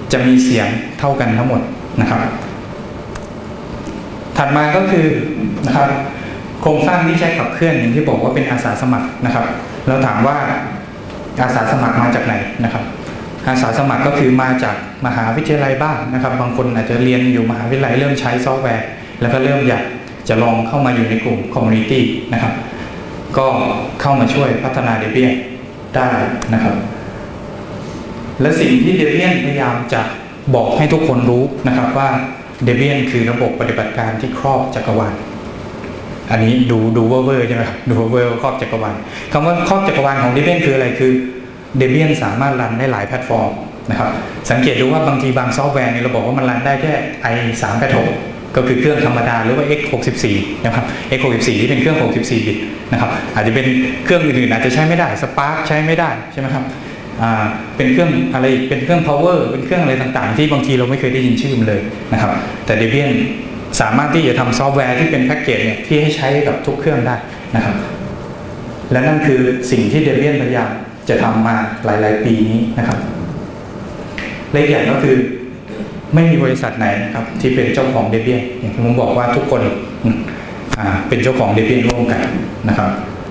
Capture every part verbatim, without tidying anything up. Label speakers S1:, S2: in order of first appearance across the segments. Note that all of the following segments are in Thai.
S1: จะมีเสียงเท่ากันทั้งหมดนะครับถัดมาก็คือนะครับโครงสร้างที่ใช้ขับเคลื่อนอย่างที่บอกว่าเป็นอาสาสมัครนะครับเราถามว่าอาสาสมัครมาจากไหนนะครับอาสาสมัครก็คือมาจากมหาวิทยาลัยบ้างนะครับบางคนอาจจะเรียนอยู่มหาวิทยาลัยเริ่มใช้ซอฟต์แวร์แล้วก็เริ่มอยากจะลองเข้ามาอยู่ในกลุ่มคอมมูนิตี้นะครับก็เข้ามาช่วยพัฒนา Debian ได้นะครับและสิ่งที่ Debian พยายามจะบอกให้ทุกคนรู้นะครับว่า Debian คือระบบปฏิบัติการที่ครอบจักรวาลอันนี้ดูดูเวอร์เวอร์ใช่ไหมครับดูเวอร์ครอบจักรวาลคำว่าครอบจักรวาลของ Debian คืออะไรคือ Debian สามารถรันได้หลายแพลตฟอร์มนะครับสังเกตดูว่าบางทีบางซอฟต์แวร์นี่เราบอกว่ามันรันได้แค่ ไอ สาม แปด หก ก็คือเครื่องธรรมดาหรือว่า เอ็กซ์ หกสิบสี่ นะครับ เอ็กซ์ หกสิบสี่ ที่เป็นเครื่องหกสิบสี่บิตนะครับอาจจะเป็นเครื่องอื่นๆอาจจะใช้ไม่ได้ Spark ใช้ไม่ได้ใช่ไหมครับอ่าเป็นเครื่องอะไรเป็นเครื่อง power เป็นเครื่องอะไรต่างๆที่บางทีเราไม่เคยได้ยินชื่อมันเลยนะครับแต่ Debian สามารถที่จะทำซอฟต์แวร์ที่เป็นแพ็กเกจเนี่ยที่ให้ใช้กับทุกเครื่องได้นะครับและนั่นคือสิ่งที่ Debian พยายามจะทำมาหลายๆปีนี้นะครับและอย่างก็คือไม่มีบริษัทไหนนะครับที่เป็นเจ้าของ Debian อย่างที่ผมบอกว่าทุกคนเป็นเจ้าของ Debian ร่วมกันนะครับ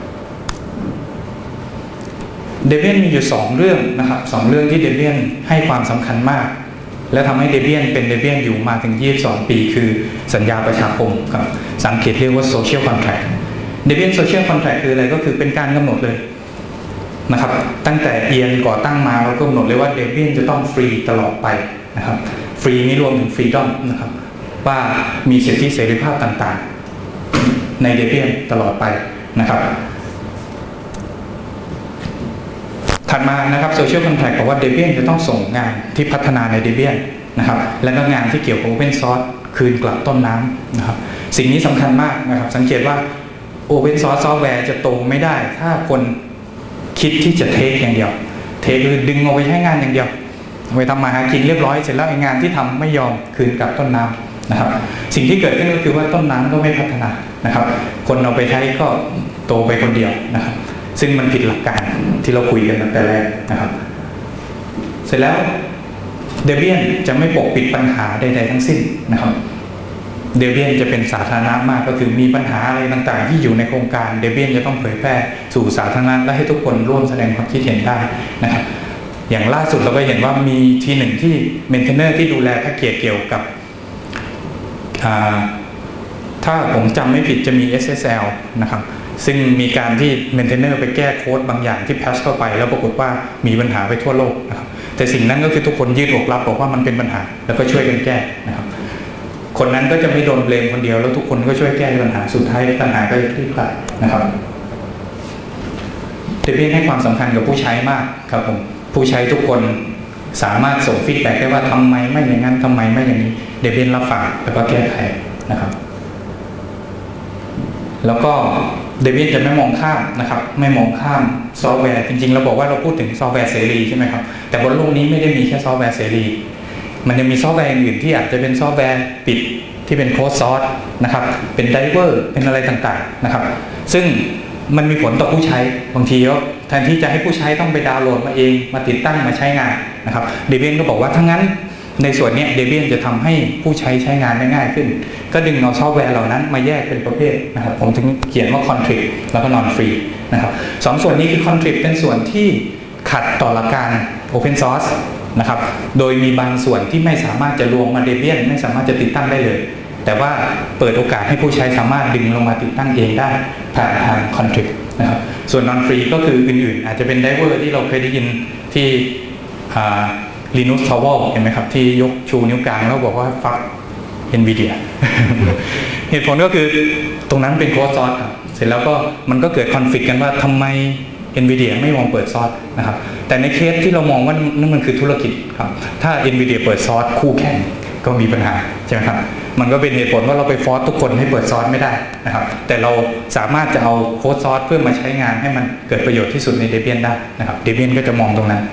S1: Debian มีอยู่สองเรื่องนะครับสองเรื่องที่ Debian ให้ความสำคัญมากและทำให้ Debian เป็น Debian อยู่มาถึงยี่สิบสองปีคือสัญญาประชาคมครับสังเกตเรียกว่า Social Contract Debian Social Contract คืออะไรก็คือเป็นการกำหนดเลยนะครับตั้งแต่เอียนก่อตั้งมาเราก็กำหนดเลยว่า Debian จะต้องฟรีตลอดไปนะครับฟรีนี่รวมถึง Freedom นะครับว่ามีสิทธิเสรีภาพต่างๆใน Debian ตลอดไปนะครับถัดมานะครับ Social Contract บอกว่า Debian จะต้องส่งงานที่พัฒนาใน Debian นะครับและก็งานที่เกี่ยวกับ Open Source คืนกลับต้นน้ำนะครับสิ่งนี้สำคัญมากนะครับสังเกตว่า Open Source Software จะโตไม่ได้ถ้าคนคิดที่จะเทคอย่างเดียวเทคคือดึงเอาไปใช้งานอย่างเดียวไปทำมาหากินเรียบร้อยเสร็จแล้วไอ้งานที่ทำไม่ยอมคืนกลับต้นน้ำนะครับสิ่งที่เกิดขึ้นก็คือว่าต้นน้ำก็ไม่พัฒนานะครับคนเอาไปใช้ก็โตไปคนเดียวนะครับซึ่งมันผิดหลักการที่เราคุยกันตั้งแต่แรกนะครับเสร็จแล้ว Debian จะไม่ปกปิดปัญหาใดๆทั้งสิ้นนะครับ Debian จะเป็นสาธารณะมากก็คือมีปัญหาอะไรต่างๆที่อยู่ในโครงการ Debian จะต้องเผยแพร่สู่สาธารณะและให้ทุกคนร่วมแสดงความคิดเห็นได้นะครับอย่างล่าสุดเราก็เห็นว่ามีทีหนึ่งที่เมนเทนเนอร์ที่ดูแลแพ็กเกจเกี่ยวกับถ้าผมจำไม่ผิดจะมี เอส เอส แอล นะครับซึ่งมีการที่เมนเทนเนอร์ไปแก้โค้ดบางอย่างที่แพชเข้าไปแล้วปรากฏว่ามีปัญหาไปทั่วโลกนะครับแต่สิ่งนั้นก็คือทุกคนยืดอกรับบอกว่ามันเป็นปัญหาแล้วก็ช่วยกันแก้นะครับคนนั้นก็จะไม่โดนเบลมคนเดียวแล้วทุกคนก็ช่วยแก้ปัญหาสุดท้ายปัญหาก็จะคลี่คลายนะครับDebianให้ความสำคัญกับผู้ใช้มากครับผมผู้ใช้ทุกคนสามารถส่งฟีดแบ็กได้ว่าทำไมไม่อย่างนั้นทำไมไม่อย่างนี้ Debian รับฟังแล้วก็แก้ไขนะครับแล้วก็ Debian จะไม่มองข้ามนะครับไม่มองข้ามซอฟต์แวร์จริงๆเราบอกว่าเราพูดถึงซอฟต์แวร์เสรีใช่ไหมครับแต่บนโลกนี้ไม่ได้มีแค่ซอฟต์แวร์เสรีมันยังมีซอฟต์แวร์อื่นที่อาจจะเป็นซอฟต์แวร์ปิดที่เป็นโค้ดซอร์สนะครับเป็นไดเวอร์เป็นอะไรต่างๆนะครับซึ่งมันมีผลต่อผู้ใช้บางทีก็แทนที่จะให้ผู้ใช้ต้องไปดาวน์โหลดมาเองมาติดตั้งมาใช้งานนะครับ Debian ก็บอกว่าทั้งนั้นในส่วนนี้ Debian จะทำให้ผู้ใช้ใช้งานได้ง่ายขึ้นก็ดึงเอาซอฟต์แวร์เหล่านั้นมาแยกเป็นประเภทนะครับผมถึงเขียนว่า Contrib แล้วก็ Non Free นะครับสองส่วนนี้คือ Contrib เป็นส่วนที่ขัดต่อหลักการ Open Source นะครับโดยมีบางส่วนที่ไม่สามารถจะรวมมา Debian ไม่สามารถจะติดตั้งได้เลยแต่ว่าเปิดโอกาสให้ผู้ใช้สามารถดึงลงมาติดตั้งเองได้ผ่านทาง Contrib นะครับส่วน Non Free ก็คืออื่นๆอาจจะเป็นไดเวอร์ที่เราเคยได้ยินที่Linus Torvalds เห็นไหมครับที่ยกชูนิ้วกลางแล้วบอกว่าฟัก Nvidia เหตุผลก็คือตรงนั้นเป็นโค้ดซอร์สครับเสร็จแล้วก็มันก็เกิดคอนฟลิกต์กันว่าทำไม Nvidia ไม่มองเปิดซอร์สนะครับแต่ในเคสที่เรามองว่านั่นมันคือธุรกิจครับถ้า Nvidia เปิดซอร์สคู่แข่งก็มีปัญหาใช่ไหมครับมันก็เป็นเหตุผลว่าเราไปฟอร์สทุกคนให้เปิดซอร์สไม่ได้นะครับแต่เราสามารถจะเอาโค้ดซอร์สเพื่อมาใช้งานให้มันเกิดประโยชน์ที่สุดใน Debian ได้นะครับ Debian ก็จะมองตรงนั้น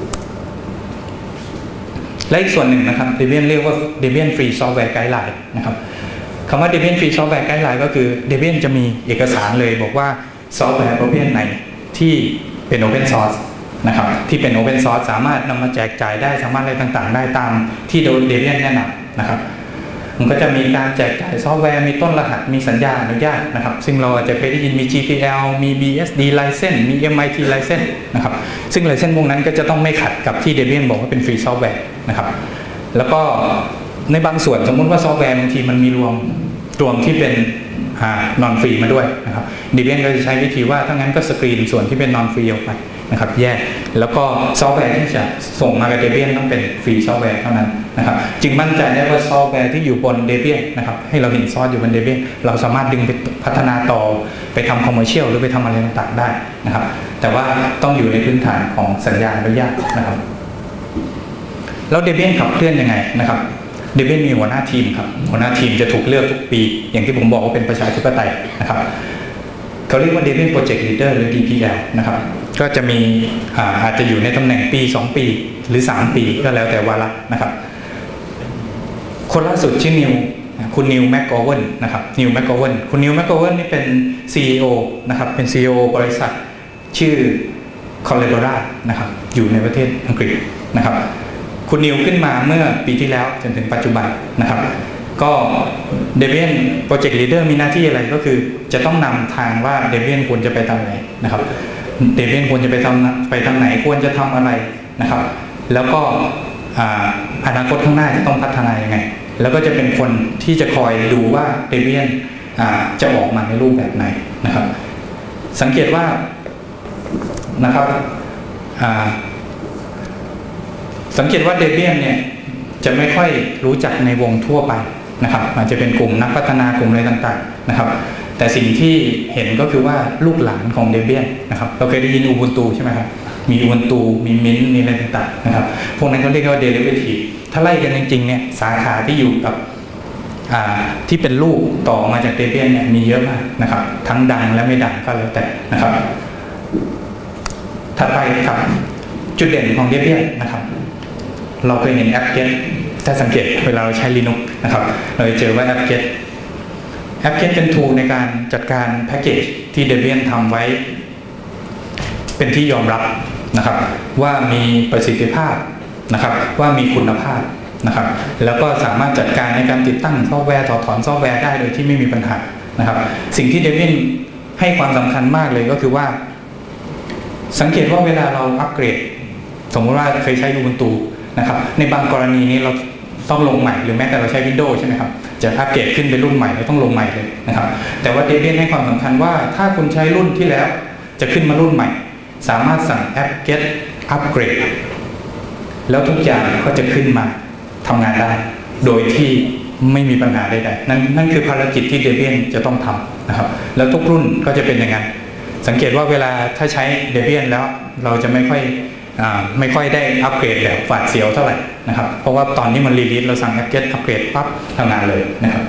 S1: และอีกส่วนหนึ่งนะครับ Debian เรียกว่า Debian Free Software Guideline นะครับคำว่า Debian Free Software Guideline ก็คือ Debian จะมีเอกสารเลยบอกว่าซอฟต์แวร์ประเภทไหนที่เป็น Open Source นะครับที่เป็น Open Source สามารถนำมาแจกจ่ายได้สามารถอะไรต่างๆได้ตามที่ Debian แนะนำนะครับมันก็จะมีการแจกจ่ายซอฟต์แวร์มีต้นรหัสมีสัญญาอนุญาตนะครับซึ่งเราอาจจะเคยได้ยินมี จี พี แอล มี บี เอส ดี License มี เอ็ม ไอ ที License นะครับซึ่ง License พวกนั้นก็จะต้องไม่ขัดกับที่ Debian บอกว่าเป็นฟรีซอฟต์แวร์นะครับแล้วก็ในบางส่วนสมมุติว่าซอฟต์แวร์บางทีมันมีรวมรวมที่เป็นนอนฟรีมาด้วยนะครับ Debian ก็จะใช้วิธีว่าถ้างั้นก็สกรีนส่วนที่เป็นนอนฟรีออกไปนะครับแยกแล้วก็ซอฟต์แวร์ที่จะส่งมากับ Debian ต้องเป็นฟรีซอฟต์แวร์เท่านั้นนะครับจึงมั่นใจได้ว่าซอฟต์แวร์ที่อยู่บน Debian นะครับให้เราเห็นซอสอยู่บน Debian เราสามารถดึงไปพัฒนาต่อไปทำคอมเมอร์เชียลหรือไปทำอะไรต่างๆได้นะครับแต่ว่าต้องอยู่ในพื้นฐานของสัญญาอนุญาตนะครับแล้ว Debian ขับเคลื่อนยังไงนะครับDebian มีหัวหน้าทีมครับหัวหน้าทีมจะถูกเลือกทุกปีอย่างที่ผมบอกว่าเป็นประชาธิปไตยนะครับเขาเรียกว่า Debian Project Leader หรือ ดี พี แอล นะครับก็จะมี อา อาจจะอยู่ในตำแหน่งปีสองปีหรือสามปีก็แล้วแต่วาระนะครับคนล่าสุดชื่อนิวคุณนิวแมคโกเวนนะครับนิวแมคโกเวนคุณนิวแมคโกเวนนี่เป็น ซี อี โอ นะครับเป็น ซี อี โอ บริษัทชื่อ Collabora นะครับอยู่ในประเทศอังกฤษนะครับคุณนิวขึ้นมาเมื่อปีที่แล้วจนถึงปัจจุบันนะครับก็ Debian Project Leader มีหน้าที่อะไรก็คือจะต้องนำทางว่า Debian ควรจะไปทางไหนนะครับ Debian ควรจะไปทางไปทางไหนควรจะทำอะไรนะครับแล้วก็อนาคตข้างหน้าจะต้องพัฒนายังไงแล้วก็จะเป็นคนที่จะคอยดูว่า Debian จะออกมาในรูปแบบไหนนะครับสังเกตว่านะครับสังเกตว่า Debian เนี่ยจะไม่ค่อยรู้จักในวงทั่วไปนะครับอาจจะเป็นกลุ่มนักพัฒนากลุ่มอะไรต่างๆนะครับแต่สิ่งที่เห็นก็คือว่าลูกหลานของ Debian นะครับเราเคยได้ยิน Ubuntu ใช่ไหมครับมี Ubuntu มี Mint มีอะไรต่างๆนะครับพวกนั้นเขาเรียกว่า Derivative ถ้าไล่กันจริงๆเนี่ยสาขาที่อยู่กับที่เป็นลูกต่อมาจาก Debian เนี่ยมีเยอะมากนะครับทั้งดังและไม่ดังก็แล้วแต่นะครับถัดไปครับจุดเด่นของ Debian นะครับเราเคยเห็น apt-get ถ้าสังเกตเวลาเราใช้ Linux นะครับเราจะเจอว่า apt-get apt-get เป็น tool ในการจัดการแพ็กเกจที่ Debian ทำไว้เป็นที่ยอมรับนะครับว่ามีประสิทธิภาพนะครับว่ามีคุณภาพนะครับแล้วก็สามารถจัดการในการติดตั้งซอฟต์แวร์ถอดถอนซอฟต์แวร์ได้โดยที่ไม่มีปัญหานะครับสิ่งที่ Debian ให้ความสำคัญมากเลยก็คือว่าสังเกตว่าเวลาเราอัปเกรดสมมติว่าเคยใช้ Ubuntuนะครับในบางกรณีนี้เราต้องลงใหม่หรือแม้แต่เราใช้ Windows ใช่ไหมครับจะอัปเกรดขึ้นเป็นรุ่นใหม่เราต้องลงใหม่เลยนะครับแต่ว่า Debian ให้ความสำคัญว่าถ้าคุณใช้รุ่นที่แล้วจะขึ้นมารุ่นใหม่สามารถสั่ง apt-get upgrade แล้วทุกอย่างก็จะขึ้นมาทำงานได้โดยที่ไม่มีปัญหาใดๆนั่นนั่นคือภารกิจที่ Debian จะต้องทำนะครับแล้วทุกรุ่นก็จะเป็นอย่างนั้นสังเกตว่าเวลาถ้าใช้ Debian แล้วเราจะไม่ค่อยไม่ค่อยได้อัปเกรดแบบฝาดเสียวเท่าไหร่นะครับเพราะว่าตอนนี้มันรีลิสเราสั่ง apt-get อัปเกรดปั๊บทำงานเลยนะครับ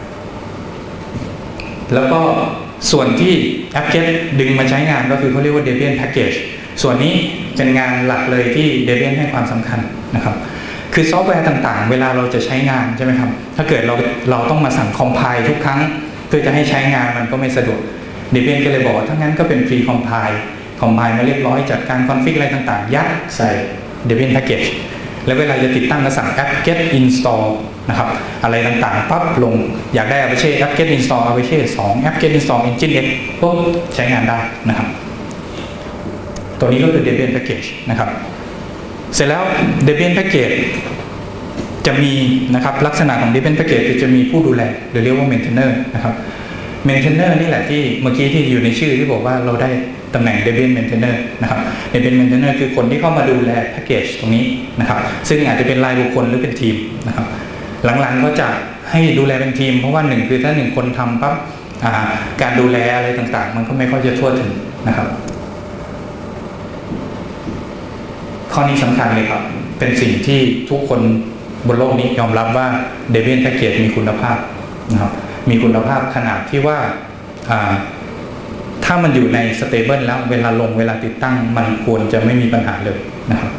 S1: แล้วก็ส่วนที่ apt-get ดึงมาใช้งานก็คือเขาเรียกว่า Debian Package ส่วนนี้เป็นงานหลักเลยที่ Debian ให้ความสำคัญนะครับคือซอฟต์แวร์ต่างๆเวลาเราจะใช้งานใช่ไหมครับถ้าเกิดเราเราต้องมาสั่ง compile ทุกครั้งเพื่อจะให้ใช้งานมันก็ไม่สะดวก Debian ก็เลยบอกว่าถ้างั้นก็เป็น free compile compile มาเรียบร้อยจัดการคอนฟิกอะไรต่างๆยัดใส่ Debian Package แล้วเวลาจะติดตั้งก็สั่ง apt-get install นะครับอะไรต่างๆปั๊บลงอยากได้ Apache apt-get install Apache สอง apt-get install Nginx ปุ๊บใช้งานได้นะครับตัวนี้ก็คือ Debian Package นะครับเสร็จแล้ว Debian Package จะมีนะครับลักษณะของ Debian Package จะมีผู้ดูแลหรือเรียกว่า maintainer นะครับ maintainer นี่แหละที่เมื่อกี้ที่อยู่ในชื่อที่บอกว่าเราได้ตำแหน่ง Debian Maintainer นะครับ Debian Maintainer คือคนที่เข้ามาดูแลแพ็กเกจตรงนี้นะครับซึ่งอาจจะเป็นรายบุคคลหรือเป็นทีมนะครับหลังๆก็จะให้ดูแลเป็นทีมเพราะว่าหนึ่งคือถ้าหนึ่งคนทำปั๊บการดูแลอะไรต่างๆมันก็ไม่ค่อยจะทั่วถึงนะครับข้อนี้สำคัญเลยครับเป็นสิ่งที่ทุกคนบนโลกนี้ยอมรับว่า Debian Package มีคุณภาพนะครับมีคุณภาพขนาดที่ว่าถ้ามันอยู่ใน stable แล้วเวลาลงเวลาติดตั้งมันควรจะไม่มีปัญหาเลยนะครับ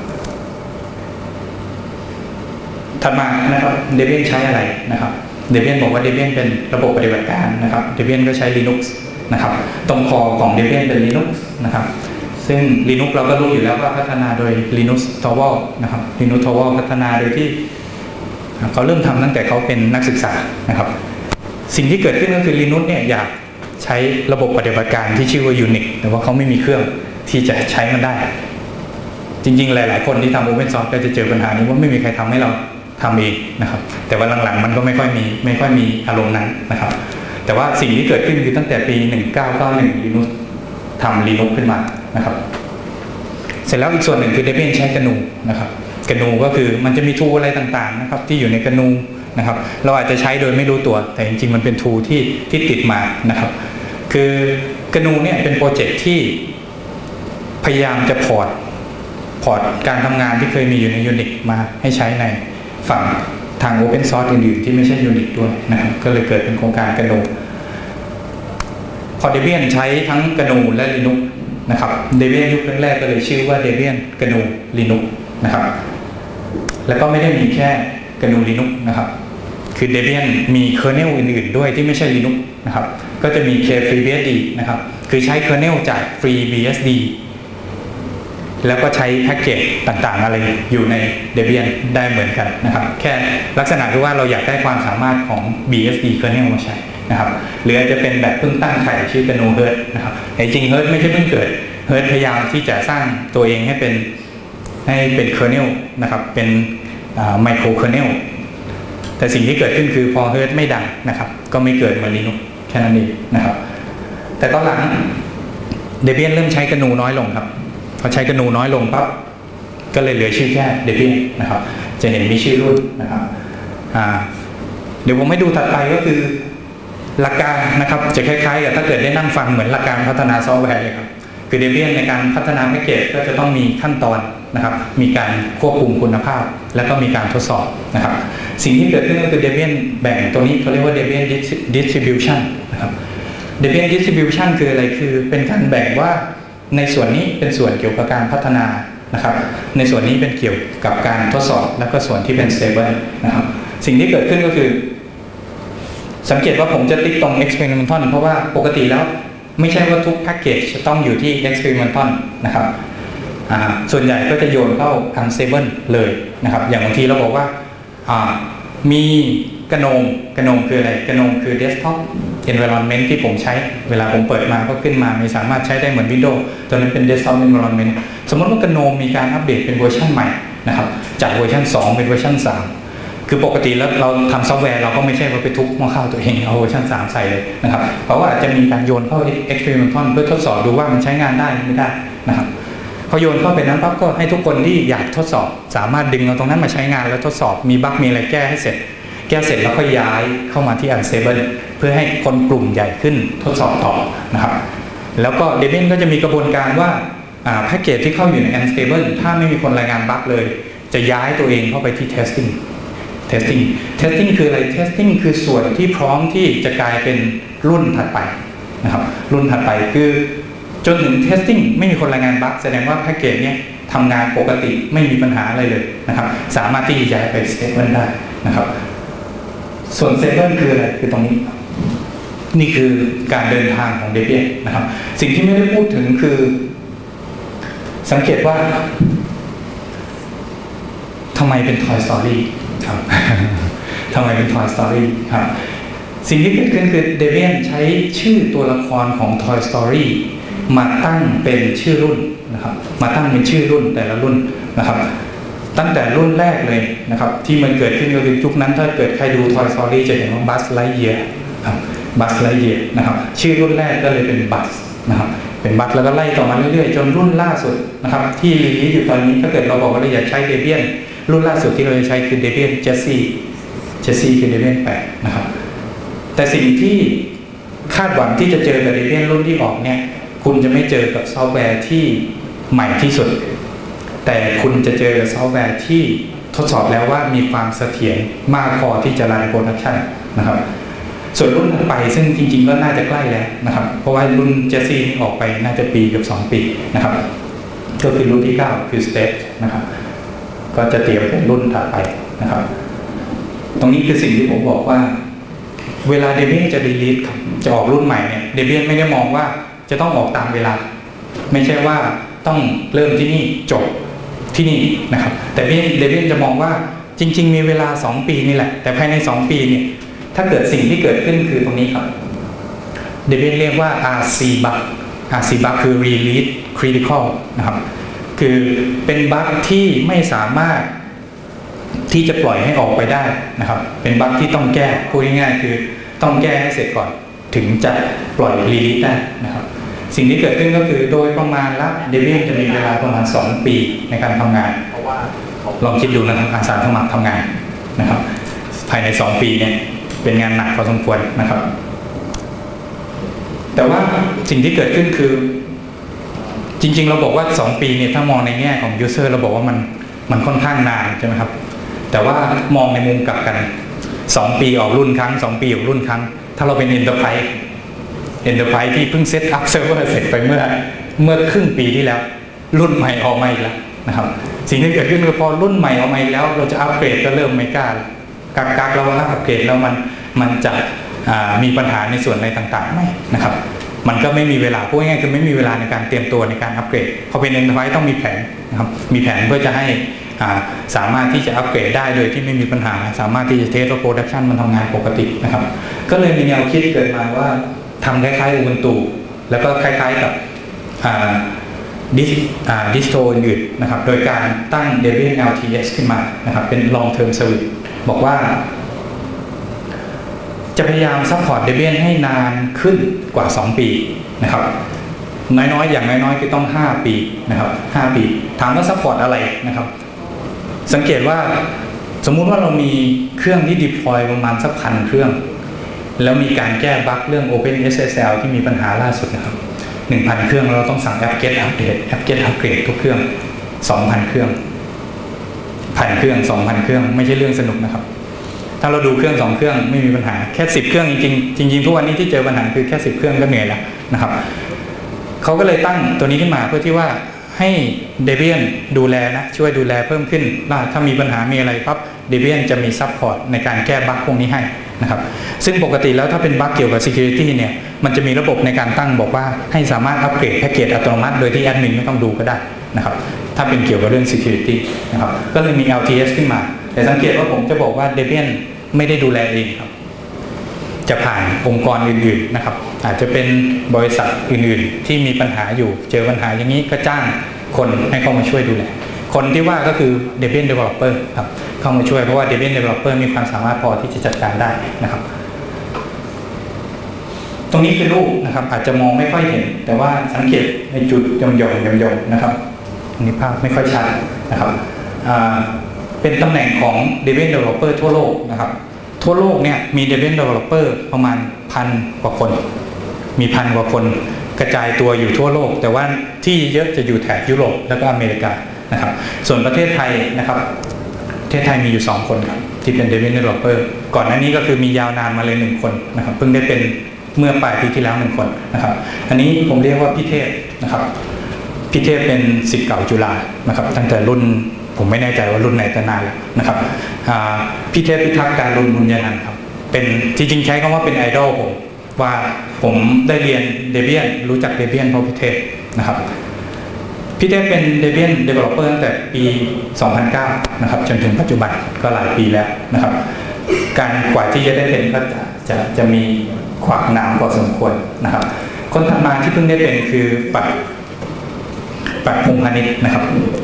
S1: ถัดมานะครับ Debian ใช้อะไรนะครับ Debian บอกว่า Debian เป็นระบบปฏิบัติการนะครับ Debian ก็ใช้ Linux นะครับตรงคอของ Debian เป็น Linux นะครับซึ่ง Linux เราก็รู้อยู่แล้วว่าพัฒนาโดย Linus Torvalds นะครับ Linus Torvalds พัฒนาโดยที่เขาเริ่มทำตั้งแต่เขาเป็นนักศึกษานะครับสิ่งที่เกิดขึ้นก็คือ Linux เนี่ยอยากใช้ระบบปฏิบัติการที่ชื่อว่า Unix แต่ว่าเขาไม่มีเครื่องที่จะใช้มันได้จริงๆหลายๆคนที่ทำ Open Source ก็จะเจอปัญหานี้ว่าไม่มีใครทำให้เราทำเองนะครับแต่ว่าหลังๆมันก็ไม่ค่อยมีไม่ค่อยมีอารมณ์นั้นนะครับแต่ว่าสิ่งที่เกิดขึ้นคือตั้งแต่ปีหนึ่งเก้าเก้าหนึ่ง Linux ทำ Linux ขึ้นมานะครับเสร็จแล้วอีกส่วนหนึ่งคือ Debian ใช้ จี เอ็น ยู นะครับ จี เอ็น ยู ก็คือมันจะมีทูลอะไรต่างๆนะครับที่อยู่ใน จี เอ็น ยู นะครับเราอาจจะใช้โดยไม่รู้ตัวแต่จริงๆมันเป็นทูลที่ที่ติดมานะครับคือ จี เอ็น ยู เนี่ยเป็นโปรเจกต์ที่พยายามจะพอร์ตพอร์ตการทำงานที่เคยมีอยู่ใน Unix มาให้ใช้ในฝั่งทาง Open Source อื่นๆที่ไม่ใช่ Unix ด้วยนะครับก็เลยเกิดเป็นโครงการ จี เอ็น ยู พอ Debian ใช้ทั้ง จี เอ็น ยู และ Linux นะครับ Debian ยุคแรกๆก็เลยชื่อว่า Debian จี เอ็น ยู Linux นะครับแล้วก็ไม่ได้มีแค่ จี เอ็น ยู Linux นะครับคือ Debian มี kernel อื่นๆด้วยที่ไม่ใช่ Linux นะครับก็จะมี KFreeBSD นะครับคือใช้ kernel จาก FreeBSD แล้วก็ใช้แพ็กเกจต่างๆอะไรอยู่ใน Debian ได้เหมือนกันนะครับแค่ลักษณะคือว่าเราอยากได้ความสามารถของ บี เอส ดี kernel มาใช้นะครับหรืออาจจะเป็นแบบเพิ่งตั้งไข่ชื่อ จี เอ็น ยู Hertz นะครับแต่จริง Hertz ไม่ใช่เพิ่งเกิด Hertz พยายามที่จะสร้างตัวเองให้เป็นให้เป็น kernel นะครับเป็นไมโคร kernel แต่สิ่งที่เกิดขึ้นคือพอ Hertz ไม่ดังนะครับก็ไม่เกิดเหมือน Linux แค่นั้นเองนะครับแต่ตอนหลัง Debian เริ่มใช้ จี เอ็น ยู น้อยลงครับพอใช้ จี เอ็น ยู น้อยลงปั๊บก็เลยเหลือชื่อแค่ Debian นะครับจะเห็นมีชื่อรุ่นนะครับเดี๋ยวผมให้ดูถัดไปก็คือหลักการนะครับจะคล้ายๆกับถ้าเกิดได้นั่งฟังเหมือนหลักการพัฒนาซอฟต์แวร์เลยครับคือ Debian ในการพัฒนาแพ็กเกจก็จะต้องมีขั้นตอนนะครับมีการควบคุมคุณภาพแล้วก็มีการทดสอบนะครับสิ่งที่เกิดขึ้นก็คือ Debian แบ่งตัวนี้เขาเรียกว่า Debian Distribution นะครับ Debian Distribution คืออะไรคือเป็นการแบ่งว่าในส่วนนี้เป็นส่วนเกี่ยวกับการพัฒนานะครับในส่วนนี้เป็นเกี่ยวกับการทดสอบแล้วก็ส่วนที่เป็น stable นะครับสิ่งที่เกิดขึ้นก็คือสังเกตว่าผมจะติ๊กตรง experimental เพราะว่าปกติแล้วไม่ใช่ว่าทุกแพ็กเกจจะต้องอยู่ที่ experimental นะครับส่วนใหญ่ก็จะโยนเข้า unstable เลยนะครับอย่างบางทีเราบอกว่ามีกระโนมกระโนมคืออะไรกระโนมคือ desktop environment ที่ผมใช้เวลาผมเปิดมาก็ขึ้นมาไม่สามารถใช้ได้เหมือน Windows ตัวนั้นเป็น desktop environment สมมติว่ากระโนมมีการอัปเดตเป็นเวอร์ชันใหม่นะครับจากเวอร์ชันสองเป็นเวอร์ชันสามคือปกติแล้วเราทำซอฟต์แวร์เราก็ไม่ใช่ว่าไปทุบหม้อข้าวตัวเองเอาเวอร์ชันสามใส่เลยนะครับเพราะว่าจะมีการโยนเข้า experimental เพื่อทดสอบดูว่ามันใช้งานได้ไม่ได้นะครับพอโยนเข้าไปนั้นปั๊บก็ให้ทุกคนที่อยากทดสอบสามารถดึงเอาตรงนั้นมาใช้งานแล้วทดสอบมีบั๊กมีอะไรแก้ให้เสร็จแก้เสร็จแล้วก็ย้ายเข้ามาที่ unstable เพื่อให้คนกลุ่มใหญ่ขึ้นทดสอบต่อนะครับแล้วก็ Debian ก็จะมีกระบวนการว่าแพ็กเกจที่เข้าอยู่ใน unstable ถ้าไม่มีคนรายงานบั๊กเลยจะย้ายตัวเองเข้าไปที่ testing testing testing คืออะไร testing คือส่วนที่พร้อมที่จะกลายเป็นรุ่นถัดไปนะครับรุ่นถัดไปคือจนถึง testing ไม่มีคนรายงานบั๊กแสดงว่าแพ็กเกจเนี้ยทำงานปกติไม่มีปัญหาอะไรเลยนะครับสามารถที่จะย้ายไป stable ได้นะครับส่วน stable คืออะไรคือตรงนี้นี่คือการเดินทางของ Debian นะครับสิ่งที่ไม่ได้พูดถึงคือสังเกตว่าทำไมเป็น Toy Story ครับ ทำไมเป็น Toy Story ครับสิ่งที่เกิดขึ้นคือ Debian ใช้ชื่อตัวละครของ Toy Story มาตั้งเป็นชื่อรุ่นนะครับมาตั้งเป็นชื่อรุ่นแต่ละรุ่นนะครับตั้งแต่รุ่นแรกเลยนะครับที่มันเกิดขึ้นก็คือยุคนั้นถ้าเกิดใครดู Toy Story จะเห็นว่า Buzz Lightyear ครับ Buzz Lightyear นะครับชื่อรุ่นแรกก็เลยเป็น Buzz นะครับเป็นบัสแล้วก็ไล่ต่อมาเรื่อยๆจนรุ่นล่าสุดนะครับที่รีลิสอยู่ตอนนี้ถ้าเกิดเราบอกว่าเราอยากใช้ Debian รุ่นล่าสุดที่เราจะใช้คือ Debian Jessie Jessie คือ Debian แปดนะครับแต่สิ่งที่คาดหวังที่จะเจอกับ Debian รุ่นที่ออกเนี่ยคุณจะไม่เจอกับซอฟต์แวร์ที่ใหม่ที่สุดแต่คุณจะเจอกับซอฟต์แวร์ที่ทดสอบแล้วว่ามีความเสถียรมากพอที่จะรันโปรดักชันนะครับส่วนรุ่นถัดไปซึ่งจริงๆก็น่าจะใกล้แล้วนะครับเพราะว่ารุ่น Jessie ออกไปน่าจะปีกับสองปีนะครับก็คือรุ่นที่เก้าคือ Stage นะครับก็จะเตรียมเป็นรุ่นถัดไปนะครับตรงนี้คือสิ่งที่ผมบอกว่าเวลา Debian จะ release จะออกรุ่นใหม่เนี่ย Debian ไม่ได้มองว่าจะต้องออกตามเวลาไม่ใช่ว่าต้องเริ่มที่นี่จบที่นี่นะครับแต่เดเวียนจะมองว่าจริงๆมีเวลาสองปีนี่แหละแต่ภายในสองปีเนี่ยถ้าเกิดสิ่งที่เกิดขึ้นคือตรงนี้ครับเดเวียนเรียกว่า อาร์ ซี bug อาร์ ซี bug คือ release critical นะครับคือเป็นบั๊กที่ไม่สามารถที่จะปล่อยให้ออกไปได้นะครับเป็นบั๊กที่ต้องแก้พูดง่ายๆคือต้องแก้ให้เสร็จก่อนถึงจะปล่อย release ได้นะครับสิ่งที่เกิดขึ้นก็คือโดยประมาณละเดเวียนจะมีเวลาประมาณสองปีในการทำงานลองคิดดูนะครับอาสาสมัครทำงานนะครับภายในสองปีเนี่ยเป็นงานหนักพอสมควรนะครับแต่ว่าสิ่งที่เกิดขึ้นคือจริงๆเราบอกว่าสองปีเนี่ยถ้ามองในแง่ของ user เราบอกว่ามันมันค่อนข้างนานใช่ไหมครับแต่ว่ามองในมุมกลับกันสองปีออกรุ่นครั้งสองปีออกรุ่นครั้งถ้าเราเป็น enterprise enterprise ที่เพิ่งเซตอัพเซิร์ฟเวอร์เสร็จไปเมื่อเมื่อครึ่งปีที่แล้วรุ่นใหม่ออกมาอีกแล้วนะครับสิ่งที่เกิดขึ้นคือพอรุ่นใหม่ออกมาอีกแล้วเราจะอัปเกรดก็เริ่มไม่กล้ากักกักเราว่าอัปเกรดแล้วมันมันจะมีปัญหาในส่วนอะไรต่างๆไหมนะครับมันก็ไม่มีเวลาพูดง่ายๆคือไม่มีเวลาในการเตรียมตัวในการอัปเกรดพอเป็น enterprise ต้องมีแผนนะครับมีแผนเพื่อจะให้สามารถที่จะอัปเกรดได้โดยที่ไม่มีปัญหาสามารถที่จะเทสว่าโปรดักชันมันทำงานปกตินะครับก็เลยมีแนวคิดเกิดมาว่าทำคล้ายๆ Ubuntu แล้วก็คล้ายๆกับดิสดิสโทอื่นๆนะครับโดยการตั้ง Debian แอล ที เอส ขึ้นมานะครับเป็น long term service บอกว่าจะพยายามซัพพอร์ต Debian ให้นานขึ้นกว่าสองปีนะครับน้อยๆอย่างน้อยๆคือต้องห้าปีนะครับห้าปีถามว่าซัพพอร์ตอะไรนะครับสังเกตว่าสมมุติว่าเรามีเครื่องที่ deploy ประมาณสักพันเครื่องแล้วมีการแก้บั๊กเรื่อง Open เอส เอส แอล ที่มีปัญหาล่าสุดนะครับ หนึ่งพัน เครื่องเราต้องสั่ง apt-get update apt-get upgrade ทุกเครื่อง สองพัน เครื่องพันเครื่อง สองพัน เครื่องไม่ใช่เรื่องสนุกนะครับถ้าเราดูเครื่องสองเครื่องไม่มีปัญหาแค่สิบเครื่องจริงๆจริงๆทุกวันนี้ที่เจอปัญหาคือแค่สิบเครื่องก็เหนื่อยแล้วนะครับเขาก็เลยตั้งตัวนี้ขึ้นมาเพื่อที่ว่าให้ Debian ดูแลนะช่วยดูแลเพิ่มขึ้นว่าถ้ามีปัญหามีอะไรปั๊บ Debian จะมีซัพพอร์ตในการแก้บั๊กพวกนี้ให้นะครับซึ่งปกติแล้วถ้าเป็นบั๊กเกี่ยวกับ security เนี่ยมันจะมีระบบในการตั้งบอกว่าให้สามารถอัปเกรดแพ็กเกจอัตโนมัติโดยที่แอดมินไม่ต้องดูก็ได้นะครับถ้าเป็นเกี่ยวกับเรื่อง security นะครับก็เลยมี แอล ที เอส ขึ้นมาแต่สังเกตว่าผมจะบอกว่า Debian ไม่ได้ดูแลเองครับจะผ่านองค์กรอื่นๆนะครับอาจจะเป็นบริษัทอื่นๆที่มีปัญหาอยู่เจอปัญหาอย่างนี้ก็จ้างคนให้เข้ามาช่วยดูแลคนที่ว่าก็คือ Debian Developer ครับเข้ามาช่วยเพราะว่า Debian Developer มีความสามารถพอที่จะจัดการได้นะครับตรงนี้คือรูปนะครับอาจจะมองไม่ค่อยเห็นแต่ว่าสังเกตในจุดย่อมๆย่อมๆนะครับอันนี้ภาพไม่ค่อยชัดนะครับเป็นตำแหน่งของ Debian Developer ทั่วโลกนะครับทั่วโลกเนี่ยมี Debian Developer ประมาณพันกว่าคนมีพันกว่าคนกระจายตัวอยู่ทั่วโลกแต่ว่าที่เยอะจะอยู่แถบยุโรปแล้วก็อเมริกานะครับส่วนประเทศไทยนะครับประเทศไทยมีอยู่สองคนครับที่เป็น Debian Developer ก่อนหน้านี้ก็คือมียาวนานมาเลยหนึ่งคนนะครับเพิ่งได้เป็นเมื่อปลายปีที่แล้วหนึ่งคนนะครับอันนี้ผมเรียกว่าพี่เทพนะครับพี่เทพเป็นศิษย์เก่าจุฬานะครับตั้งแต่รุ่นผมไม่แน่ใจว่ารุ่นไหนแต่นานแล้วนะครับพี่เทพพิทักษ์การุณบุญญานันท์ครับเป็นจริงๆใช้คำว่าเป็นไอดอลผมว่าผมได้เรียน Debian รู้จัก Debian เพราะพี่เทพนะครับพี่เทพเป็น Debian Developer ตั้งแต่ปี สองพันเก้า นะครับจนถึงปัจจุบันก็หลายปีแล้วนะครับการกว่าที่จะได้เป็นก็จะจะจะมีขวากหนามพอสมควรนะครับคนถัดมาที่เพิ่งได้เป็นคือปัดปัดพงษ์พาณิชย์นะครับ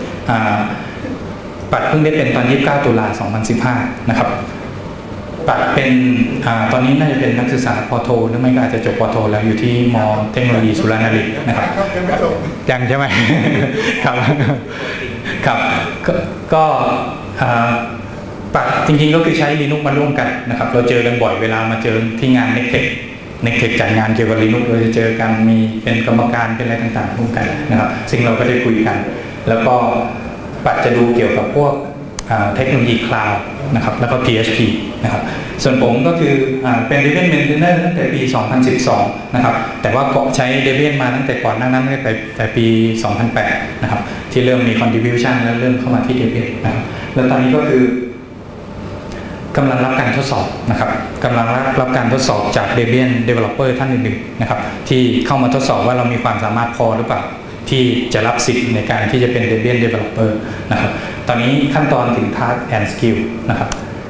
S1: ปัดเพิ่งได้เป็นตอนยี่สิบเก้าตุลาสองพันสิบห้านะครับปัดเป็นอตอนนี้น่าจะเป็นนักศึกษาปโทหรือไม่ก็อาจจะจบปโทแล้วอยู่ที่มอเทคโนโลยีสุรานารีนะครับยังใช่ไหม ครับครับก็ปัดจริงๆก็คือใช้ Linux มาร่วมกันนะครับเราเจอกันบ่อยเวลามาเจอที่งาน เน็กเทค เน็กเทค จัดงานเกี่ยวกับ Linux เราจะเจอกันมีเป็นกรรมการเป็นอะไรต่างๆร่วมกันนะครับซึ่งเราก็ได้คุยกันแล้วก็ปัดจะดูเกี่ยวกับพวกเทคโนโลยีคลาวด์นะครับแล้วก็ พี เอช พี นะครับส่วนผมก็คือเป็น Debian Maintainer ตั้งแต่ปี สองพันสิบสอง นะครับแต่ว่าใช้ Debian มาตั้งแต่ก่อนหน้านั้นตั้งแต่แต่ปี สองพันแปด นะครับที่เริ่มมี contribution แล้วเริ่มเข้ามาที่ Debian นะครับแล้วตอนนี้ก็คือกำลังรับการทดสอบนะครับกำลังรับการทดสอบจาก Debian Developer ท่านอื่นๆนะครับที่เข้ามาทดสอบว่าเรามีความสามารถพอหรือเปล่าที่จะรับสิทธิ์ในการที่จะเป็น Debian Developer นะครับตอนนี้ขั้นตอนถึง Task and Skill นะครับ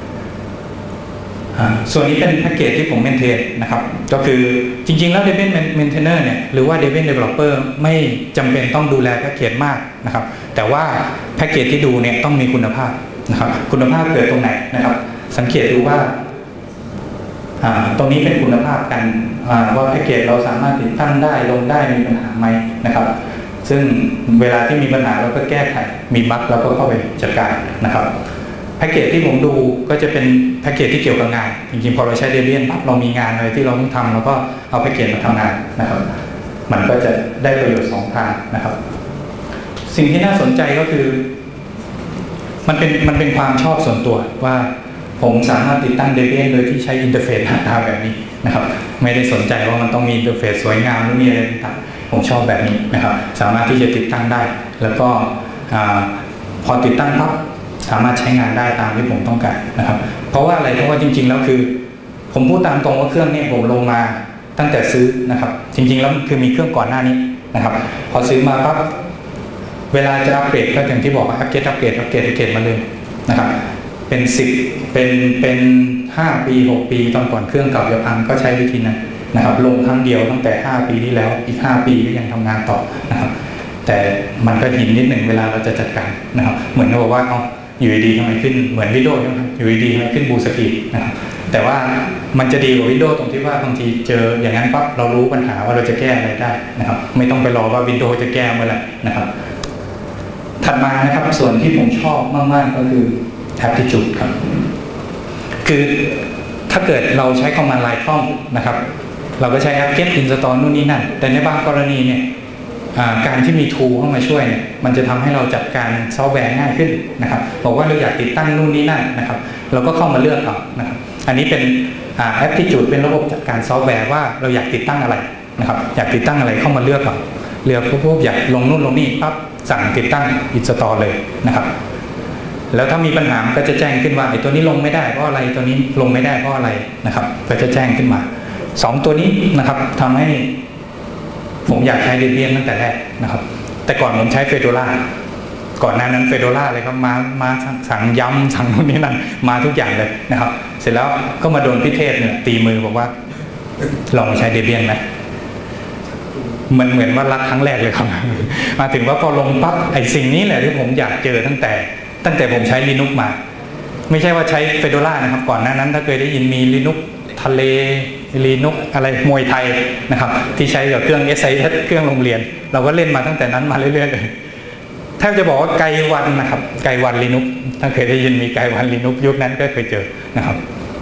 S1: ส่วนนี้เป็นแพ็กเกจที่ผมเมนเทนนะครับก็คือจริงๆแล้ว Debian Maintainer เนี่ยหรือว่า Debian Developer ไม่จำเป็นต้องดูแลแพ็กเกจมากนะครับแต่ว่าแพ็กเกจที่ดูเนี่ยต้องมีคุณภาพนะครับคุณภาพเกิดตรงไหนนะครับสังเกตดูว่าตรงนี้เป็นคุณภาพกันว่าแพ็กเกจเราสามารถติดตั้งได้ลงได้มีปัญหาไหมนะครับซึ่งเวลาที่มีปัญหาเราก็แก้ไขมีบั๊กเราก็เข้าไปจัดการนะครับแพ็กเกจที่ผมดูก็จะเป็นแพ็กเกจที่เกี่ยวกับงานจริงๆพอเราใช้ Debian ปั๊บเรามีงานอะไรที่เราต้องทำเราก็เอาแพ็กเกจมาทำงานนะครับมันก็จะได้ประโยชน์สองทางนะครับสิ่งที่น่าสนใจก็คือมันเป็นมันเป็นความชอบส่วนตัวว่าผมสามารถติดตั้ง Debian โดยที่ใช้อินเทอร์เฟซหน้าตาแบบนี้นะครับไม่ได้สนใจว่ามันต้องมีอินเทอร์เฟซสวยงามหรือมีอะไรต่างๆผมชอบแบบนี้นะครับสามารถที่จะติดตั้งได้แล้วก็พอติดตั้งปั๊บสามารถใช้งานได้ตามที่ผมต้องการนะครับเพราะว่าอะไรเพราะว่าจริงๆแล้วคือผมพูดตามตรงว่าเครื่องนี้ผมลงมาตั้งแต่ซื้อนะครับจริงๆแล้วคือมีเครื่องก่อนหน้านี้นะครับพอซื้อมาปั๊บเวลาจะอัปเกรดก็อย่างที่บอกว่าอัปเกรดอัปเกรดอัปเกรดอัปเกรดมาเลยนะครับเป็นสิบเป็นเป็นห้าปีหกปีตอนก่อนเครื่องเก่าจะพังก็ใช้วิธีนั้นนะครับลงครั้งเดียวตั้งแต่ห้าปีที่แล้วอีกห้าปีก็ยังทำงานต่อนะครับแต่มันก็หินนิดหนึ่งเวลาเราจะจัดการนะครับเหมือนกับบอกว่าเอาอยู่ดีๆทำไมขึ้นเหมือนวิดีโอใช่ไหมอยู่ดีๆทำไมขึ้นบูสปีดนะครับแต่ว่ามันจะดีกว่าวิดีโอตรงที่ว่าบางทีเจออย่างนั้นปั๊บเรารู้ปัญหาว่าเราจะแก้อะไรได้นะครับไม่ต้องไปรอว่าวิดีโอจะแก้เมื่อไหร่นะครับถัดมานะครับส่วนที่ผมชอบมากๆก็คือ Aptitude ครับคือถ้าเกิดเราใช้คอมมานด์ไลน์คล่องนะครับเราก็ใช้แอป get install นู่นนี่นั่นแต่ในบางกรณีเนี่ยการที่มี tool เข้ามาช่วยเนี่ยมันจะทำให้เราจัดการซอฟต์แวร์ง่ายขึ้นนะครับบอกว่าเราอยากติดตั้งนู่นนี่นั่นนะครับเราก็เข้ามาเลือกเอานะครับอันนี้เป็น Aptitude เป็นระบบจัดการซอฟต์แวร์ว่าเราอยากติดตั้งอะไรนะครับอยากติดตั้งอะไรเข้ามาเลือกเอาเลือกปุ๊บอยากลงนู่นลงนี่ปั๊บสั่งติดตั้ง install เลยนะครับแล้วถ้ามีปัญหาก็จะแจ้งขึ้นว่าไอ้ตัวนี้ลงไม่ได้เพราะอะไรตัวนี้ลงไม่ได้เพราะอะไรนะครับก็จะแจ้งขึ้นมาสองตัวนี้นะครับทำให้ผมอยากใช้ Debian ตั้งแต่แรกนะครับแต่ก่อนผมใช้ Fedora ก่อนหน้านั้น Fedora เลยครับมามาสั่งย้ำสั่งนู่นนี่นั่นมาทุกอย่างเลยนะครับเสร็จแล้วก็มาโดนพิเทศเนี่ยตีมือบอกว่าลองมาใช้ Debian ไหมเหมือนเหมือนว่ารักครั้งแรกเลยครับมาถึงว่าพอลงปั๊บไอ้สิ่งนี้แหละที่ผมอยากเจอตั้งแต่ตั้งแต่ผมใช้ Linux มาไม่ใช่ว่าใช้ Fedora นะครับก่อนหน้านั้นถ้าเคยได้ยินมี Linux ทะเล Linux อะไรมวยไทยนะครับที่ใช้กับเครื่อง เอส ไอ เอส เครื่องโรงเรียนเราก็เล่นมาตั้งแต่นั้นมาเรื่อยๆเลยแทบจะบอกว่าไกลวันนะครับไกลวัน Linux ถ้าเคยได้ยินมีไกลวัน Linux ยุคนั้นก็เคยเจอนะครับ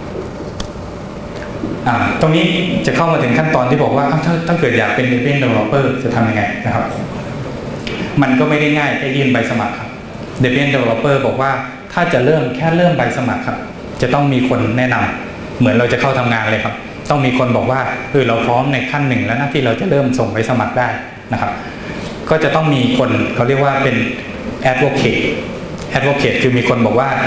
S1: ตรงนี้จะเข้ามาถึงขั้นตอนที่บอกว่าถ้าถ้าเกิดอยากเป็น Debian Developer จะทำยังไงนะครับมันก็ไม่ได้ง่ายแค่ยื่นใบสมัครครับ Debian Developer บอกว่าถ้าจะเริ่มแค่เริ่มใบสมัครครับจะต้องมีคนแนะนำเหมือนเราจะเข้าทำงานเลยครับต้องมีคนบอกว่าเออเราพร้อมในขั้นหนึ่งแล้วนะที่เราจะเริ่มส่งใบสมัครได้นะครับก็จะต้องมีคนเขาเรียกว่าเป็น Advocate Advocate คือมีคนบอกว่า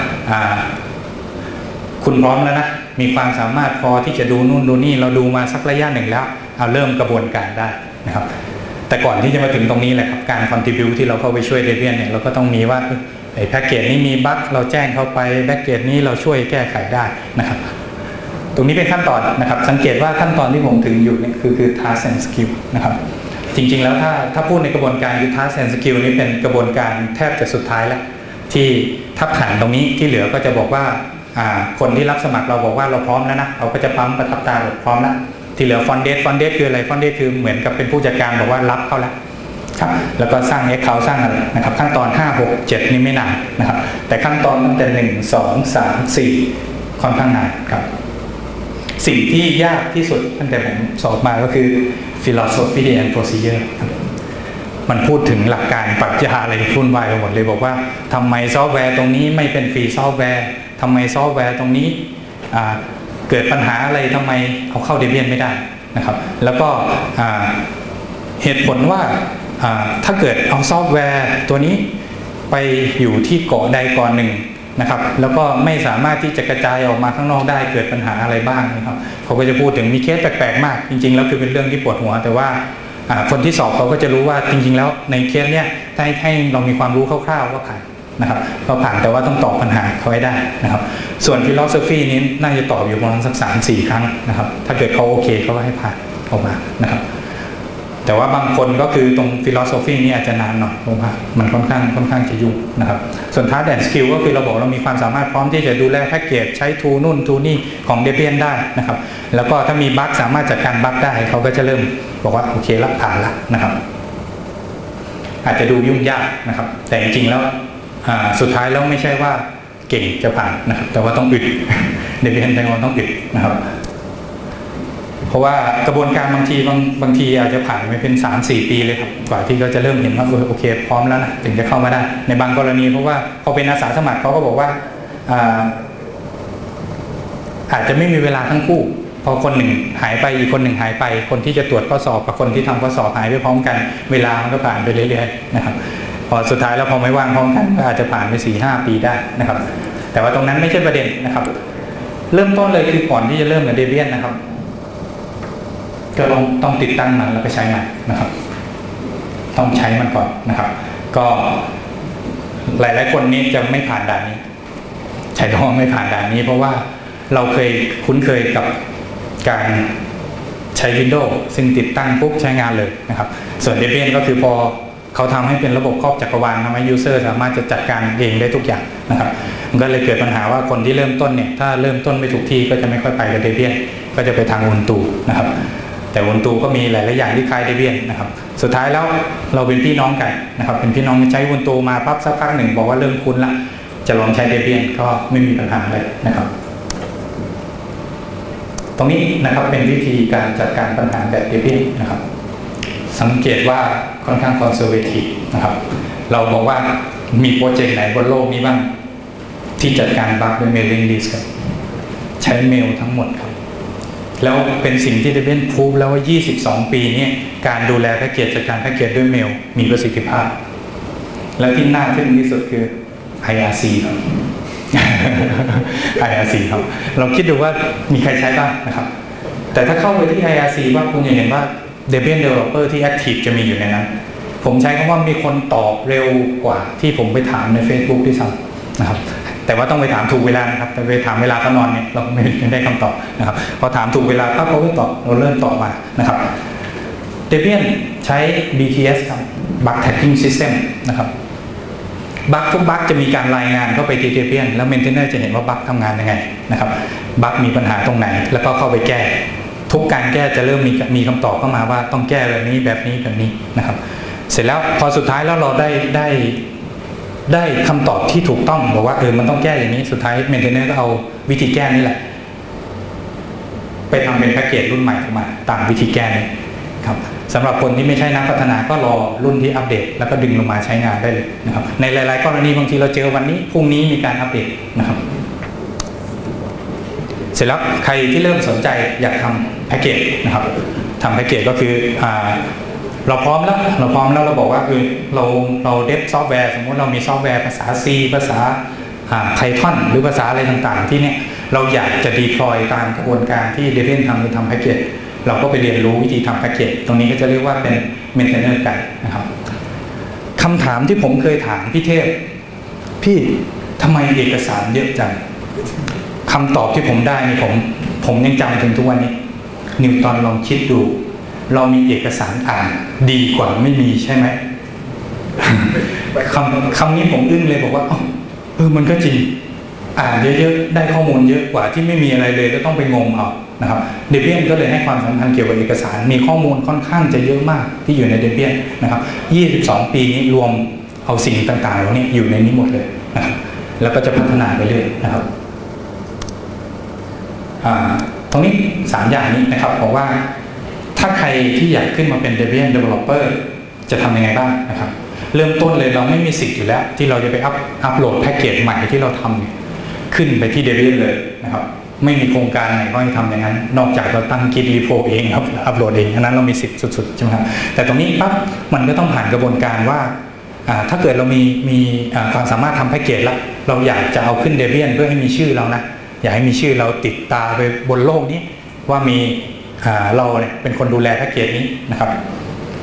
S1: คุณพร้อมแล้วนะมีความสามารถพอที่จะดูนู่นดูนี่เราดูมาสักระยะหนึ่งแล้วเอาเริ่มกระบวนการได้นะครับแต่ก่อนที่จะมาถึงตรงนี้แหละครับการ contribute ที่เราเข้าไปช่วย Debian เนี่ยเราก็ต้องมีว่าไอ้แพ็กเกจนี้มีบั๊กเราแจ้งเข้าไปแพ็กเกจนี้เราช่วยแก้ไขได้นะครับตรงนี้เป็นขั้นตอนนะครับสังเกตว่าขั้นตอนที่ผมถึงอยู่เนี่ยคือคือ task and skill นะครับจริงๆแล้วถ้าถ้าพูดในกระบวนการคือ task and skill นี้เป็นกระบวนการแทบจะสุดท้ายแล้วที่ถ้าผ่านตรงนี้ที่เหลือก็จะบอกว่าคนที่รับสมัครเราบอกว่าเราพร้อมแล้วนะเราก็จะปั๊มประทับตาเราพร้อมแล้วที่เหลือฟอนเดสฟอนเดสคืออะไรฟอนเดสคือเหมือนกับเป็นผู้จัดการบอกว่ารับเข้าแล้วครับแล้วก็สร้าง account สร้างอะไรนะครับขั้นตอนห้า หก เจ็ดนี่ไม่นานนะครับแต่ขั้นตอนตั้งแต่หนึ่ง สอง สาม สี่ค่อนข้างนานครับสิ่งที่ยากที่สุดตั้งแต่ผมสอบมาก็คือ philosophy and procedure มันพูดถึงหลักการปรัชญาอะไรพุ่นวายไปหมดเลยบอกว่าทำไมซอฟต์แวร์ตรงนี้ไม่เป็นฟรีซอฟต์แวร์ทำไมซอฟต์แวร์ตรงนี้เกิดปัญหาอะไรทำไมเอาเข้า Debian ไม่ได้นะครับแล้วก็เหตุผลว่าถ้าเกิดเอาซอฟต์แวร์ตัวนี้ไปอยู่ที่เกาะใดเกาะหนึ่งนะครับแล้วก็ไม่สามารถที่จะกระจายออกมาข้างนอกได้เกิดปัญหาอะไรบ้างนะครับเขาก็จะพูดถึงมีเคสแปลกๆมากจริงๆแล้วคือเป็นเรื่องที่ปวดหัวแต่ว่าคนที่สอบเขาก็จะรู้ว่าจริงๆแล้วในเคสเนี้ยให้ให้เรามีความรู้คร่าวๆว่าผ่านนะครับก็ผ่านแต่ว่าต้องตอบปัญหาเขาให้ได้นะครับส่วนฟิโลโซฟีนี้น่าจะตอบอยู่ประมาณสักสามสี่ครั้งนะครับถ้าเกิดเขาโอเคเขาก็ให้ผ่านออกมานะครับแต่ว่าบางคนก็คือตรงฟิโลโซฟีนี้อาจจะนานหน่อยเพราะว่ามันค่อนข้างค่อนข้างจะยุ่งนะครับส่วนทัสแอนด์สกิลก็คือเราบอกเรามีความสามารถพร้อมที่จะดูแลแพ็กเกจใช้ทูนู่นทูนี่ของ Debian ได้นะครับแล้วก็ถ้ามีบั๊กสามารถจัดการบั๊กได้เขาก็จะเริ่มบอกว่าโอเคละผ่านละนะครับอาจจะดูยุ่งยากนะครับแต่จริงๆแล้วสุดท้ายแล้วไม่ใช่ว่าเก่งจะผ่านนะครับแต่ว่าต้องอึด Debian แต่ว่าต้องอึดนะครับเพราะว่ากระบวนการบางทีบางบางทีอาจจะผ่านไปเป็น สามสี่ ปีเลยครับกว่าที่เขาจะเริ่มเห็นว่าโอเคพร้อมแล้วนะถึงจะเข้ามาได้ในบางกรณีเพราะว่าเขาเป็นอาสาสมัครเขาก็บอกว่าอาอาจจะไม่มีเวลาทั้งคู่พอคนหนึ่งหายไปอีกคนหนึ่งหายไปคนที่จะตรวจข้อสอบกับคนที่ทำข้อสอบหายไปพร้อมกันเวลามันก็ผ่านไปเรื่อยๆนะครับพอสุดท้ายแล้วพอไม่ว่างพร้อมกันก็อาจจะผ่านไป สี่ห้า ปีได้นะครับแต่ว่าตรงนั้นไม่ใช่ประเด็นนะครับเริ่มต้นเลยคือก่อนที่จะเริ่มกับ Debian นะครับก็ต้องต้องติดตั้งมันแล้วก็ใช้มันนะครับต้องใช้มันก่อนนะครับก็หลายๆคนนี้จะไม่ผ่านด่านนี้ใช้คำว่าไม่ผ่านด่านนี้เพราะว่าเราเคยคุ้นเคยกับการใช้ Windows ซึ่งติดตั้งปุ๊บใช้งานเลยนะครับส่วน Debian ก็คือพอเขาทำให้เป็นระบบครอบจักรวาลทำให้ User สามารถจะจัดการเองได้ทุกอย่างนะครับมันก็เลยเกิดปัญหาว่าคนที่เริ่มต้นเนี่ยถ้าเริ่มต้นไม่ถูกที่ก็จะไม่ค่อยไปกับ Debian ก็จะไปทาง Ubuntu นะครับแต่ Ubuntu ก็มีหลายๆอย่างที่คล้าย Debian นะครับสุดท้ายแล้วเราเป็นพี่น้องกันนะครับเป็นพี่น้องใช้ Ubuntu มาปั๊บสักพักหนึ่งบอกว่าเริ่มคุ้นละจะลองใช้ Debian ก็ไม่มีปัญหาเลยนะครับตรงนี้นะครับเป็นวิธีการจัดการปัญหาแบบ Debian นะครับสังเกตว่าค่อนข้างคอนเซอร์เวทีฟนะครับเราบอกว่ามีโปรเจกต์ไหนบนโลกนี้บ้างที่จัดการบั๊กด้วย mailing list ครับใช้เมลทั้งหมดครับแล้วเป็นสิ่งที่ Debian พูดแล้วว่ายี่สิบสองปีนี้การดูแลแพ็กเกจจัดการแพ็กเกจด้วยเมลมีประสิทธิภาพแล้วที่น่าทึ่งที่สุดคือ ไอ อาร์ ซี ครับ ไอ อาร์ ซี ครับเราคิดดูว่ามีใครใช้บ้างนะครับแต่ถ้าเข้าไปที่ ไอ อาร์ ซี ว่าคุณจะเห็นว่า Debian Developer ที่ Active จะมีอยู่ในนั้นผมใช้คำว่ามีคนตอบเร็วกว่าที่ผมไปถามใน Facebook ที่ซ้ำนะครับแต่ว่าต้องไปถามถูกเวลานะครับแต่ไปถามเวลาเขานอนเนี่ยเราไม่ได้คำตอบนะครับพอถามถูกเวลาปั๊บเขาก็ตอบเราเริ่มตอบมานะครับ Debian ใช้ บี ที เอส ครับ Bug Tagging System นะครับบั๊กทุกบั๊กจะมีการรายงานเข้าไปที่ Debian แล้ว Maintainer จะเห็นว่าบั๊กทำงานยังไงนะครับบั๊กมีปัญหาตรงไหนแล้วก็เข้าไปแก้ทุกการแก้จะเริ่มมีมีคำตอบเข้ามาว่าต้องแก้แบบนี้แบบนี้แบบนี้นะครับเสร็จแล้วพอสุดท้ายแล้วเราได้ได้ได้คำตอบที่ถูกต้องบอกว่าเออมันต้องแก้อย่างนี้สุดท้าย Maintainer ก็เอาวิธีแก้นี่แหละไปทำเป็นแพ็กเกจรุ่นใหม่ออกมาตามวิธีแก้นี้ครับสำหรับคนที่ไม่ใช่นักพัฒนาก็รอรุ่นที่อัปเดตแล้วก็ดึงลงมาใช้งานได้เลยนะครับในหลายๆกรณีบางทีเราเจอวันนี้พรุ่งนี้มีการอัปเดตนะครับเสร็จแล้วใครที่เริ่มสนใจอยากทำแพ็กเกจนะครับทำแพ็กเกจก็คืออ่าเราพร้อมแล้วเราพร้อมแล้วเราบอกว่าคือเราเราเดฟซอฟต์แวร์สมมติเรามีซอฟต์แวร์ภาษา C ภาษา Python หรือภาษาอะไรต่างๆที่เนี่ยเราอยากจะ deploy ตามกระบวนการที่ Debian ทำคือทำแพ็กเกจเราก็ไปเรียนรู้วิธีทำแพ็กเกจตรงนี้ก็จะเรียกว่าเป็น Maintainer กันนะครับคำถามที่ผมเคยถามพี่เทพพี่ทำไมเอกสารเยอะจังคำตอบที่ผมได้นี่ผมผมยังจำถึงทุกวันนี้นิวตันลองคิดดูเรามีเอกสารอ่านดีกว่าไม่มีใช่ไหม คำคำนี้ผมอึ้งเลยบอกว่าเออมันก็จริงอ่านเยอะๆได้ข้อมูลเยอะกว่าที่ไม่มีอะไรเลยก็ต้องไปงมเอานะครับ Debian ก็เลยให้ความสำคัญเกี่ยวกับเอกสารมีข้อมูลค่อนข้างจะเยอะมากที่อยู่ใน Debian นะครับยี่สิบสองปีนี้รวมเอาสิ่งต่างๆเหล่านี้อยู่ในนี้หมดเลยนะครับแล้วก็จะพัฒนาไปเรื่อยนะครับตรงนี้สามอย่างนี้นะครับบอกว่าถ้าใครที่อยากขึ้นมาเป็น Debian Developer จะทำยังไงบ้างนะครับเริ่มต้นเลยเราไม่มีสิทธิ์อยู่แล้วที่เราจะไปอัพอัพโหลดแพ็กเกจใหม่ที่เราทำขึ้นไปที่ Debian เลยนะครับไม่มีโครงการไหนก็ให้ทำอย่างนั้นนอกจากเราตั้งกิทรีโพเองครับอัพโหลดเองอันนั้นเรามีสิทธิ์สุดๆใช่ไหมครับแต่ตรงนี้ปั๊บมันก็ต้องผ่านกระบวนการว่าถ้าเกิดเรามีมีความสามารถทำแพ็กเกจแล้วเราอยากจะเอาขึ้น Debian เพื่อให้มีชื่อเรานะอยากให้มีชื่อเราติดตาไปบนโลกนี้ว่ามีเราเนี่ยเป็นคนดูแลแพ็กเกจนี้นะครับ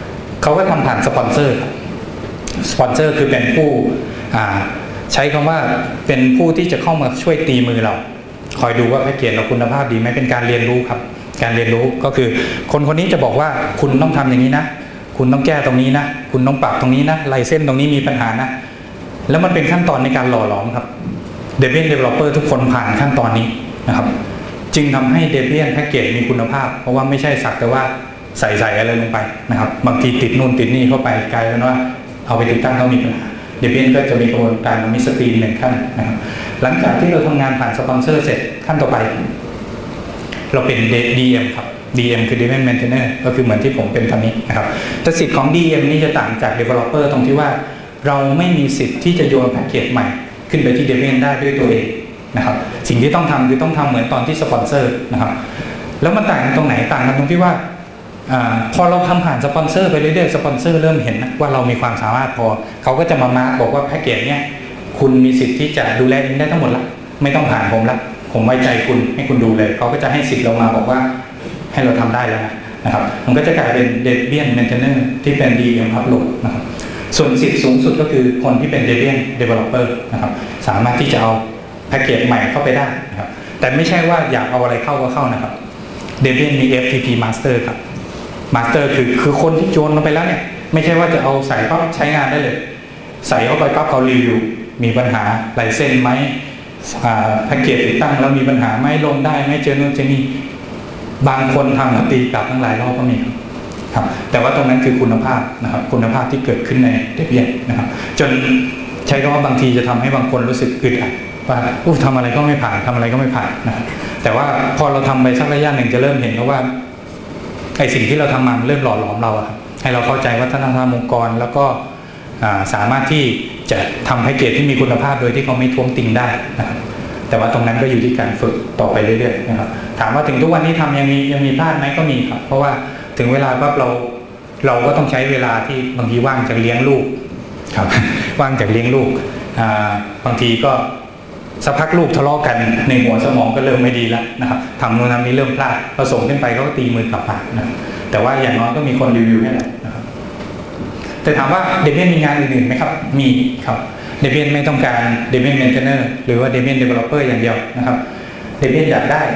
S1: เขาก็ทำผ่านสปอนเซอร์สปอนเซอร์คือเป็นผู้ใช้คำว่าเป็นผู้ที่จะเข้ามาช่วยตีมือเราคอยดูว่าแพ็กเกจเราคุณภาพดีไหมเป็นการเรียนรู้ครับการเรียนรู้ก็คือคนคนนี้จะบอกว่าคุณต้องทำอย่างนี้นะคุณต้องแก้ตรงนี้นะคุณต้องปรับตรงนี้นะลายเส้นตรงนี้มีปัญหานะแล้วมันเป็นขั้นตอนในการหล่อหลอมครับ Debian Developer ทุกคนผ่านขั้นตอนนี้นะครับจึงทำให้ Debian Package มีคุณภาพเพราะว่าไม่ใช่สักแต่ว่าใส่ใส่อะไรลงไปนะครับบางทีติดนู่นติดนี่เข้าไปกลายเป็นว่าเอาไปติดตั้งต้องมีปัญหา Debian ก็จะมีกระบวนการมีสกรีนหนึ่งขั้นนะครับหลังจากที่เราทำงานผ่านสปอนเซอร์เสร็จขั้นต่อไปเราเป็น ดี เอ็ม ครับ ดี เอ็ม คือ Debian Maintainer ก็คือเหมือนที่ผมเป็นตอนนี้นะครับแต่สิทธิ์ของ ดี เอ็ม นี่จะต่างจาก Developer ตรงที่ว่าเราไม่มีสิทธิ์ที่จะโยนแพ็กเกจใหม่ขึ้นไปที่ Debian ได้ด้วยตัวเองนะครับสิ่งที่ต้องทำคือต้องทำเหมือนตอนที่สปอนเซอร์นะครับแล้วมันต่างกันตรงไหนต่างกันตรงที่ว่าอพอเราทำผ่านสปอนเซอร์ไปเรื่อยๆสปอนเซอร์เริ่มเห็นว่าเรามีความสามารถพอเขาก็จะมามาบอกว่าแพ็กเกจเนี้ยคุณมีสิทธิ์ที่จะดูแลเองได้ทั้งหมดละไม่ต้องผ่านผมละผมไว้ใจคุณให้คุณดูเลยเขาก็จะให้สิทธิ์เรามาบอกว่าให้เราทำได้แล้วนะครับมันก็จะกลายเป็น Debian Maintainer ที่เป็น ดี เอ็ม Upload นะครับส่วนสิทธิ์สูงสุดก็คือคนที่เป็น Debian Developer นะครับสามารถที่จะเอาแพ็กเกจใหม่เข้าไปได้นะครับแต่ไม่ใช่ว่าอยากเอาอะไรเข้าก็เข้านะครับ Debian มี เอฟ ที พี Master ครับ Master คือคือคนที่โยนลงไปแล้วเนี่ยไม่ใช่ว่าจะเอาใส่ปั๊บใช้งานได้เลยใส่เข้าไปปั๊บเขารีวิวมีปัญหาลายเส้นไหมแพ็กเกจติดตั้งแล้วมีปัญหาไหมลงได้ไหมเจอโน่นเจอนี่บางคนทำตีกลับทั้งหลายรอบก็มีครับแต่ว่าตรงนั้นคือคุณภาพนะครับคุณภาพที่เกิดขึ้นใน Debian นะครับจนใช้คำว่าบางทีจะทำให้บางคนรู้สึกอึดอัดว่าอู้ทำอะไรก็ไม่ผ่านทำอะไรก็ไม่ผ่านนะครับแต่ว่าพอเราทำไปสักระยะหนึ่งจะเริ่มเห็นแล้วว่าไอ้สิ่งที่เราทำมาเริ่มหล่อหลอมเราครับให้เราเข้าใจวัฒนธรรมองค์กรแล้วก็สามารถที่จะทำแพ็กเกจที่มีคุณภาพโดยที่เขาไม่ท้วงติงได้นะครับแต่ว่าตรงนั้นก็อยู่ที่การฝึกต่อไปเรื่อยๆนะครับถามว่าถึงทุกวันนี้ทำยังมียังมีพลาดไหมก็มีครับเพราะว่าถึงเวลาปั๊บเราเราก็ต้องใช้เวลาที่บางทีว่างจากเลี้ยงลูกครับว่างจากเลี้ยงลูกบางทีก็สักพักลูกทะเลาะกันในหัวสมองก็เริ่มไม่ดีแล้วนะครับทำโน้นทำนี้เริ่มพลาดพอส่งขึ้นไปเขาก็ตีมือกลับมานะแต่ว่าอย่างน้อยก็มีคนรีวิวให้แหละนะครับแต่ถามว่า Debian มีงานอื่นๆไหมครับมีครับ Debian ไม่ต้องการ Debian Maintainer หรือว่า Debian Developer อย่างเดียวนะครับ Debian อยากได้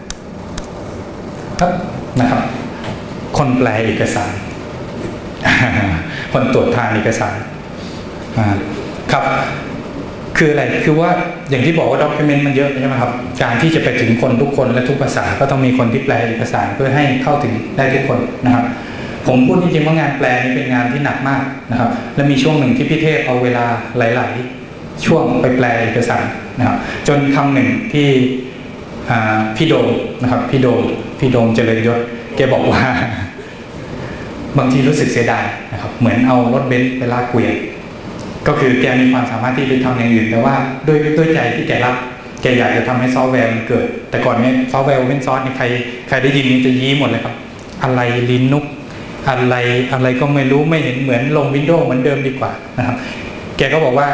S1: ครับนะครับคนแปลเอกสารคนตรวจทานเอกสารครับคืออะไรคือว่าอย่างที่บอกว่า document มันเยอะใช่ไหมครับการที่จะไปถึงคนทุกคนและทุกภาษาก็ต้องมีคนที่แปลเอกสารเพื่อให้เข้าถึงได้ทุกคนนะครับผมพูดจริงๆว่างานแปลนี่เป็นงานที่หนักมากนะครับและมีช่วงหนึ่งที่พี่เทพเอาเวลาหลายๆช่วงไปแปลเอกสารนะครับจนคำหนึ่งที่พี่โดมนะครับพี่โดมพี่โดมเจริญยศแกบอกว่าบางทีรู้สึกเสียดายนะครับเหมือนเอารถเบนซ์ไปลากเกวียนก็คือแกมีความสามารถที่จะทำอย่างอื่นแต่ว่าด้วยด้วยใจที่แกรักแกอยากจะทำให้ซอฟต์แวร์มันเกิดแต่ก่อนนี้ซอฟต์แวร์โอเพนซอร์สนี่ใครใครได้ยินนี่จะยิ้มหมดเลยครับอะไรลินุกอะไรอะไรก็ไม่รู้ไม่เห็นเหมือนลงวินโดว์เหมือนเดิมดีกว่านะครับแกก็บอกว่า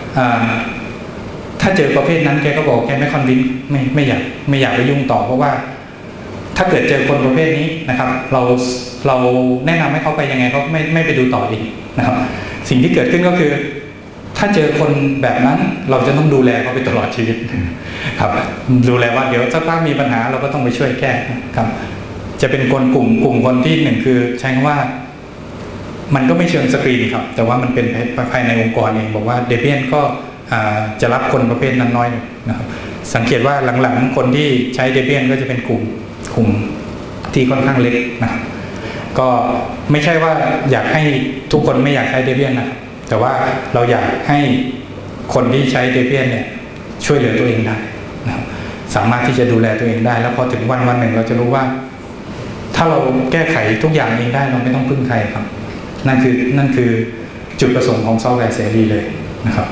S1: ถ้าเจอประเภทนั้นแกก็บอกแกไม่คอนวินไม่ไม่อยากไม่อยากไปยุ่งต่อเพราะว่าถ้าเกิดเจอคนประเภทนี้นะครับเราเราแนะนำให้เขาไปยังไงเขาไม่ไม่ไปดูต่ออีกนะครับสิ่งที่เกิดขึ้นก็คือถ้าเจอคนแบบนั้นเราจะต้องดูแลเขาไปตลอดชีวิตครับดูแลว่าเดี๋ยวสักพักมีปัญหาเราก็ต้องไปช่วยแก้ครับจะเป็นคนกลุ่มกลุ่มคนที่หนึ่งคือใช้คำว่ามันก็ไม่เชิงสกรีนครับแต่ว่ามันเป็นภายในองค์กรเองบอกว่า Debian ก็จะรับคนประเภทนั้นน้อยนะครับสังเกตว่าหลังๆคนที่ใช้ Debian ก็จะเป็นกลุ่มกลุ่มที่ค่อนข้างเล็กนะครับก็ไม่ใช่ว่าอยากให้ทุกคนไม่อยากใช้ Debian นะครับแต่ว่าเราอยากให้คนที่ใช้ Debian เนี่ยช่วยเหลือตัวเองได้นะครับสามารถที่จะดูแลตัวเองได้แล้วพอถึงวันวันหนึ่งเราจะรู้ว่าถ้าเราแก้ไขทุกอย่างเองได้เราไม่ต้องพึ่งใครครับนั่นคือนั่นคือจุดประสงค์ของซอฟต์แวร์เสรีเลยนะครับ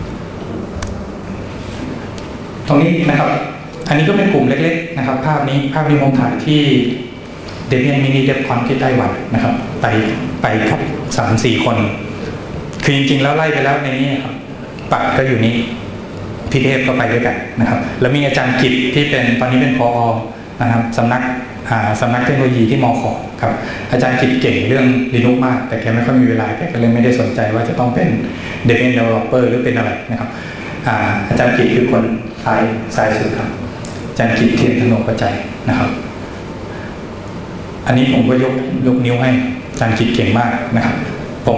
S1: ตรงนี้นะครับอันนี้ก็เป็นกลุ่มเล็กๆนะครับภาพนี้ภาพนี้ผมถ่ายที่ Debian Mini DevCon ที่ไต้หวันนะครับไปไปครับสามสี่คนคือจริงๆแล้วไล่ไปแล้วในนี้ครับปักก็อยู่นี้พี่เทพก็ไปด้วยกันนะครับแล้วมีอาจารย์กิจที่เป็นตอนนี้เป็นผอ.นะครับสำนักสำนักเทคโนโลยีที่มอขอครับอาจารย์กิจเก่งเรื่อง Linux มากแต่แกไม่ค่อยมีเวลาแกก็เลยไม่ได้สนใจว่าจะต้องเป็น Debian Developer หรือเป็นอะไรนะครับ อา, อาจารย์กิจคือคนท้ายสายสุดครับอาจารย์กิจเทียนธนงประจัยนะครับอันนี้ผมก็ยกยกนิ้วให้อาจารย์กิจเก่งมากนะครับผม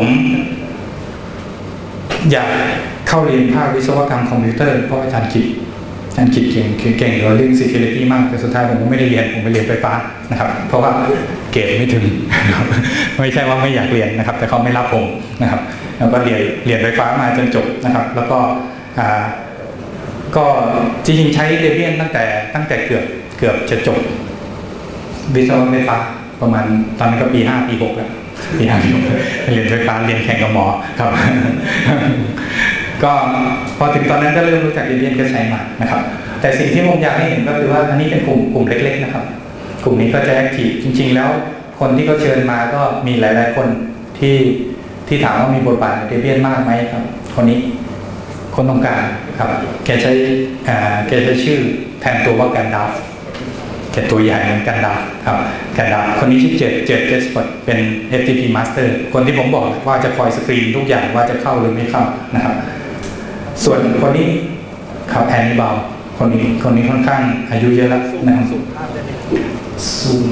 S1: อยากเข้าเรียนภาควิศวกรรมคอมพิวเตอร์เพราะอาจารย์กิจอาจารย์กิจเก่งคือเก่งเรื่อง security มากแต่สุดท้ายผมก็ไม่ได้เรียนผมไปเรียนไฟฟ้านะครับเพราะว่าเกรดไม่ถึง ไม่ใช่ว่าไม่อยากเรียนนะครับแต่เขาไม่รับผมนะครับแล้วก็เรียนเรียนไฟฟ้ามาจนจบนะครับแล้วก็ก็จริงๆใช้ Debian ตั้งแต่ตั้งแต่เกือบเกือบจะจบวิศวะไฟฟ้าประมาณตอนนั้นก็ปีห้าปีหกแล้วปีห้าปีหกเรียนไฟฟ้าเรียนแข่งกับหมอครับ ก็พอถึงตอนนั้นก็เริ่มรู้จัก Debian ก็ใช้มานะครับแต่สิ่งที่ผมอยากให้เห็นก็คือว่าอันนี้เป็นกลุ่มกลุ่มเล็กๆนะครับกลุ่มนี้ก็จะแอคทีฟจริงๆแล้วคนที่เขาเชิญมาก็มีหลายๆคนที่ที่ถามว่ามีบทบาทใน Debian มากไหมครับคนนี้คนต้องการครับแกใช้แกใช้ชื่อแทนตัวว่ากันดาฟแกตัวใหญ่เหมือนกันดาฟครับกันดาฟคนนี้ชื่อเจดเจดเจสปอร์ตเป็น เอฟ ที พี Master คนที่ผมบอกว่าจะคอยสกรีนทุกอย่างว่าจะเข้าหรือไม่เข้านะครับส่วนคนนี้ครับแอนนี่บาลคนนี้คนนี้ค่อนข้างอายุเยอะแล้วนะครับซูม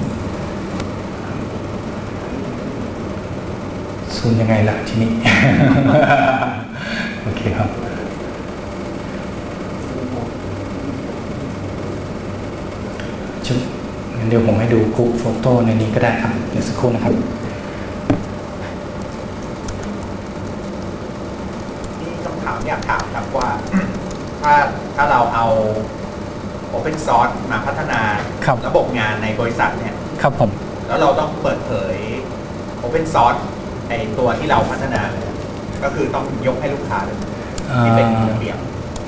S1: ซูมยังไงล่ะทีนี้ โอเคครับชุดงั้นเดี๋ยวผมให้ดูกรุ๊ปโฟโต้ในนี้ก็ได้ครับเดี๋ยวสักครู่นะครับ
S2: นี่คำถามอยากถามครับว่าถ้าถ้าเราเอา Open Source มาพัฒนาระบบงานในบริษัทเนี่ย
S1: ครับผม
S2: แล้วเราต้องเปิดเผย Open Source ไอตัวที่เราพัฒนาเลยก็คือต้องยกให้ลูกค้าเลยที่เป็นระเบียบ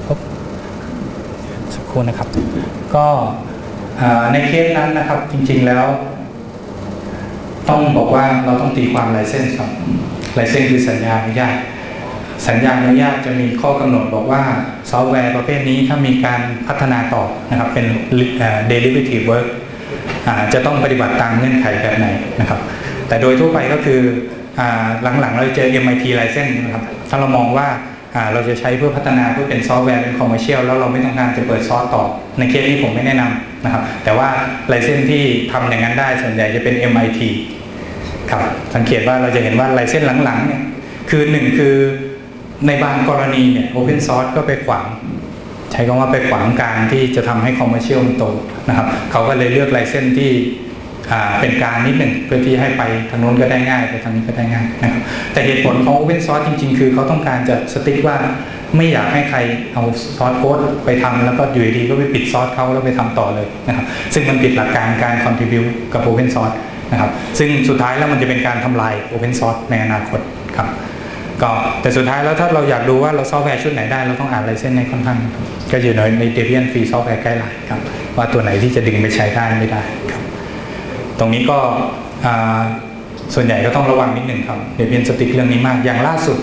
S1: สักครู่นะครับก็ในเคสนั้นนะครับจริงๆแล้วต้องบอกว่าเราต้องตีความไลเซนส์ครับไลเซนส์คือสัญญาอนุญาตสัญญาอนุญาตจะมีข้อกำหนดบอกว่าซอฟต์แวร์ประเภทนี้ถ้ามีการพัฒนาต่อนะครับเป็น derivative work จะต้องปฏิบัติตามเงื่อนไขแบบไหนนะครับแต่โดยทั่วไปก็คือหลังๆเราเจอ เอ็ม ไอ ที license นะครับถ้าเรามองว่าเราจะใช้เพื่อพัฒนาเพื่อเป็นซอฟต์แวร์เป็นคอมเมอร์เชียลแล้วเราไม่ต้องการจะเปิดซอร์สต่อในเคสนี้ผมไม่แนะนำนะครับแต่ว่าไลเซนส์ที่ทำอย่างนั้นได้ส่วนใหญ่จะเป็น เอ็ม ไอ ที ครับสังเกตว่าเราจะเห็นว่าไลเซนส์หลังๆเนี่ยคือหนึ่งคือในบางกรณีเนี่ย Open Source ก็ไปขวางใช้คำว่าไปขวางการที่จะทำให้คอมเมอร์เชียลมันโตนะครับเขาก็เลยเลือกไลเซนส์ที่เป็นกลางนิดหนึ่งเพื่อที่ให้ไปทางโน้นก็ได้ง่ายไปทางนี้ก็ได้ง่ายนะครับแต่เหตุผลของ Open Source จริงๆคือเขาต้องการจะสติ๊กว่าไม่อยากให้ใครเอาซอสโค้ดไปทำแล้วก็อยู่ดีก็ไปปิดซอสเขาแล้วไปทำต่อเลยนะครับซึ่งมันผิดหลักการการ contribute กับ Open Source นะครับซึ่งสุดท้ายแล้วมันจะเป็นการทำลาย Open Source ในอนาคตครับก็แต่สุดท้ายแล้วถ้าเราอยากดูว่าเราซอฟต์แวร์ชุดไหนได้เราต้องอ่านไลเซนส์ในค่อนข้างก็อยู่ในใน Debian Free Software Guideline ครับว่าตัวไหนที่จะดึงไปใช้ได้ไม่ได้ครับตรงนี้ก็ส่วนใหญ่ก็ต้องระวังนิดหนึ่งครับเดี๋ยวเพียนสติ๊กเรื่องนี้มากอย่างล่าสุด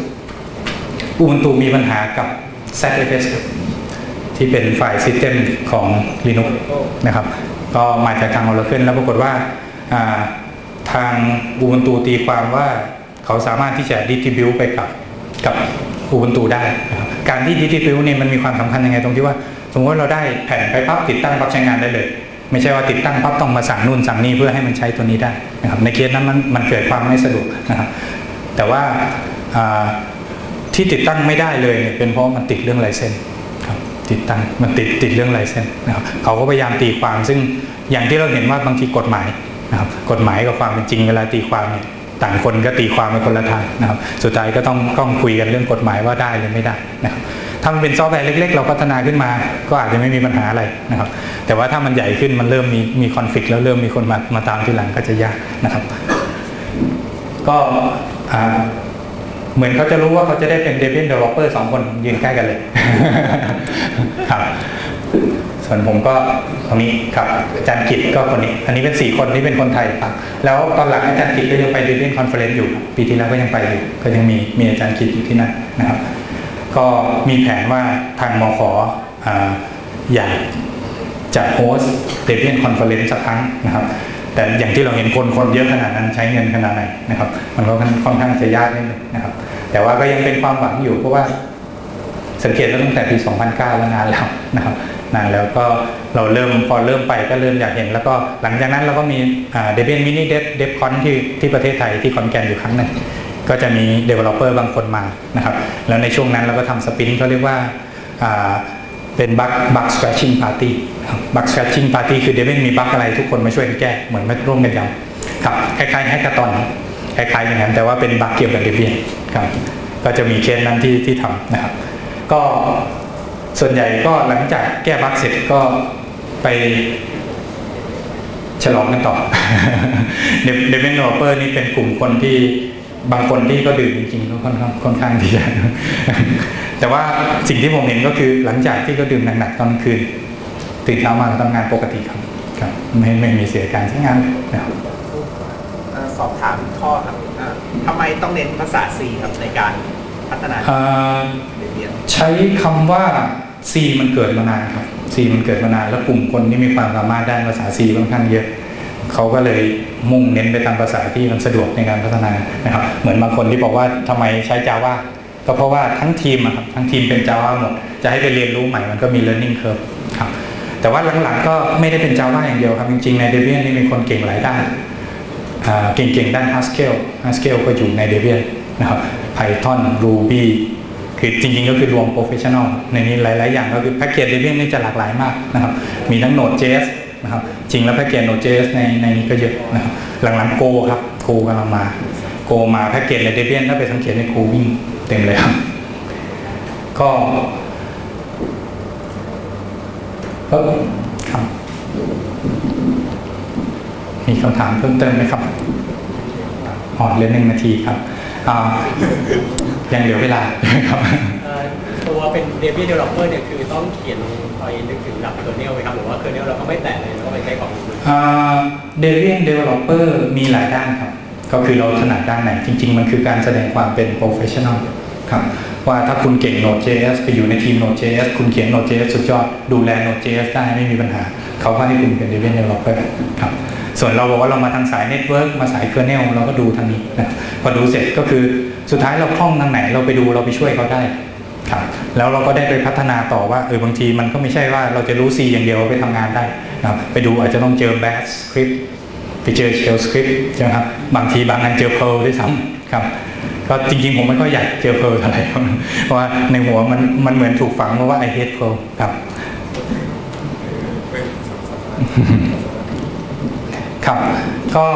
S1: Ubuntu มีปัญหากับ แซด เอฟ เอส ที่เป็นไฟล์ System ของ Linux นะครับก็มาจากทาง Oracle แล้วปรากฏว่าทาง Ubuntu ตีความว่าเขาสามารถที่จะ distribute ไปกับกับ Ubuntu ได้นะครับการที่ distribute เนี่ยมันมีความสำคัญยังไงตรงที่ว่าสมมติว่าเราได้แผ่นไปปั๊บติดตั้งปั๊บใช้งานได้เลยไม่ใช่ว่าติดตั้งปั๊บต้องมาสั่งนู่นสั่งนี่เพื่อให้มันใช้ตัวนี้ได้นะครับในเคสนั้นมันมันเกิดความไม่สะดวกนะครับแต่ว่าที่ติดตั้งไม่ได้เลยเป็นเพราะมันติดเรื่องไลเซนส์ครับติดตั้งมันติดติดเรื่องไลเซนส์นะครับเขาก็พยายามตีความซึ่งอย่างที่เราเห็นว่าบางทีกฎหมายนะครับกฎหมายกับความเป็นจริงเวลาตีความเนี่ยต่างคนก็ตีความไปคนละทางนะครับสุดท้ายก็ต้องต้องคุยกันเรื่องกฎหมายว่าได้หรือไม่ได้นะครับถ้ามันเป็นซอฟต์แวร์เล็กๆเราพัฒนาขึ้นมาก็อาจจะไม่มีปัญหาอะไรนะครับแต่ว่าถ้ามันใหญ่ขึ้นมันเริ่มมีมีคอนฟลิกต์แล้วเริ่มมีคนมามาตามทีหลังก็จะยากนะครับก็เหมือนเขาจะรู้ว่าเขาจะได้เป็น Debian Developer สองคนยืนใกล้กันเลยครับส่วนผมก็ตรงนี้ครับอาจารย์กิจก็คนนี้อันนี้เป็นสี่คนที่เป็นคนไทยครับแล้วตอนหลังอาจารย์กิจก็ยังไป Debian Conference อยู่ปีที่แล้วก็ยังไปอยู่ก็ยังมีมีอาจารย์กิจอยู่ที่นั่นนะครับก็มีแผนว่าทางมข.ออยากจะโฮสต์ Debian Conference สักครั้งนะครับแต่อย่างที่เราเห็นคนคนเยอะขนาดนั้นใช้เงินขนาดไหนนะครับมันก็ค่อนข้างจะยากนิดนึงนะครับแต่ว่าก็ยังเป็นความหวังอยู่เพราะว่าสังเกตว่าตั้งแต่ปีสองพันเก้าแล้วนานแล้วนะครับนานแล้วก็เราเริ่มพอเริ่มไปก็เริ่มอยากเห็นแล้วก็หลังจากนั้นเราก็มี Debian Mini Dev DevCon ที่ที่ประเทศไทยที่ขอนแก่นอยู่ครั้งหนึ่งก็จะมี developer บางคนมานะครับแล้วในช่วงนั้นเราก็ทำสปินเขาเรียกว่าเป็น bug bug scratching party bug scratching party คือ Debian มีบั๊กอะไรทุกคนมาช่วยกันแก้เหมือนมาร่วมกันยังครับคล้ายๆแฮกเกอร์ตอนคล้ายๆอย่างนั้นแต่ว่าเป็นบั๊กเกี่ยวกับ Debian ครับก็จะมีเคสนั้นที่ที่ทำนะครับก็ส่วนใหญ่ก็หลังจากแก้บั๊กเสร็จก็ไปฉลองกันต่อ Debian developer นี่เป็นกลุ่มคนที่บางคนที่ก็ดื่มจริงๆก็ค่อนข้างค่อนข้างที่จะ แต่ว่าสิ่งที่ผมเห็นก็คือหลังจากที่เขาดื่มหนักๆตอนกลางคืนตื่นเช้ามาทำงานปกติครับครับไม่ไม่มีเสียการใช้งานนะครับ
S2: สอบถามข้อครับทำไมต้องเน้นภาษา C ครับในการพัฒนา
S1: ใช้คำว่า C มันเกิดมานานครับ C มันเกิดมานานแล้วกลุ่มคนที่มีความสามารถด้านภาษา C ค่อนข้างเยอะเขาก็เลยมุ่งเน้นไปตามภาษาที่มันสะดวกในการพัฒนานะครับเหมือนบางคนที่บอกว่าทำไมใช้ Java ก็เพราะว่าทั้งทีมครับทั้งทีมเป็น Java หมดจะให้ไปเรียนรู้ใหม่มันก็มี learning curve ครับแต่ว่าหลังๆก็ไม่ได้เป็น Java อย่างเดียวครับจริงๆใน Debian นี่มีคนเก่งหลายด้านเก่งๆด้าน Haskell Haskell ก็อยู่ใน Debian นะครับ Python Ruby คือจริงๆก็คือรวม professional ในนี้หลายๆอย่างก็คือแพ็กเกจ Debian นี่จะหลากหลายมากนะครับมีทั้ง Node.js นะครับจริงแล้วแพ็กเกจ Node.js ในในนี้ก็เยอะนะครับหลังๆ Go ครับ Go กำลังมา Go มาแพ็กเกจใน Debian ถ้าไปสังเกตใน Go วิ่งเต็มเลยครับก็ครับมีคำถามเพิ่มเติมไหมครับอ๋อเหลือหนึ่งนาทีครับยังเหลือเวลาครับ
S3: ตัวเป็น Debian Developer เนี่ยคือต้องเขียนไปนึกถึงหลัก kernel ไหมครับหรือว่า kernel เราก็ไม่แตะเลยแล้วก็ไปใช้ของอื่น
S1: Debian Developer มีหลายด้านครับก็คือเราถนัดด้านไหนจริงๆมันคือการแสดงความเป็น professional ครับว่าถ้าคุณเก่ง Node.js ไปอยู่ในทีม Node.js คุณเขียน Node.js สุดยอดดูแล Node.js ได้ไม่มีปัญหาเขาก็ให้คุณเป็น Debian Developer ครับส่วนเราบอกว่าเรามาทางสาย Network มาสาย Kernel เราก็ดูทางนี้นะพอดูเสร็จก็คือสุดท้ายเราคล่องทางไหนเราไปดูเราไปช่วยเขาได้ครับแล้วเราก็ได้ไปพัฒนาต่อว่าเออบางทีมันก็ไม่ใช่ว่าเราจะรู้ C อย่างเดียวไปทำงานได้นะครับไปดูอาจจะต้องเจอ Bash Script ไปเจอ Shell Script ใช่ไหมครับบางทีบางอันเจอ Perl ด้วยซ้ำครับก็จริงๆผมไม่ค่อยอยากเจอ Perl เท่าไหร่เพราะว่าในหัวมันมันเหมือนถูกฝังมาว่า I hate Perl ครับครับก็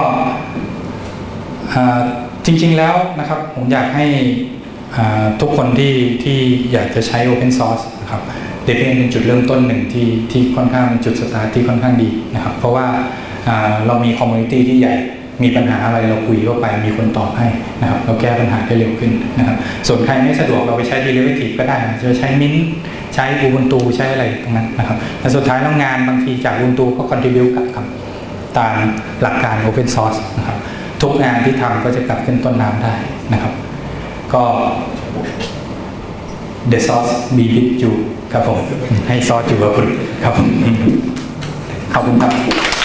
S1: จริงๆแล้วนะครับผมอยากให้ทุกคนที่ที่อยากจะใช้ Open Source นะครับ Debian เป็นจุดเริ่มต้นหนึ่งที่ที่ค่อนข้างเป็นจุดสตาร์ทที่ค่อนข้างดีนะครับเพราะว่าเรามีคอมมูนิตี้ที่ใหญ่มีปัญหาอะไรเราคุยเข้าไปมีคนตอบให้นะครับเราแก้ปัญหาได้เร็วขึ้นนะครับส่วนใครไม่สะดวกเราไปใช้ Derivative ก็ได้จะใช้ Mint ใช้ Ubuntu ใช้อะไรตรงนั้นนะครับและสุดท้ายแล้วงานบางทีจาก Ubuntu ก็ contribute กลับกับตามหลักการ Open Source นะครับทุกงานที่ทำก็จะกลับขึ้นต้นน้ำได้นะครับก็ The Source be with you ครับผมให้ซอสอยู่กับคุณครับผมขอบคุณครับ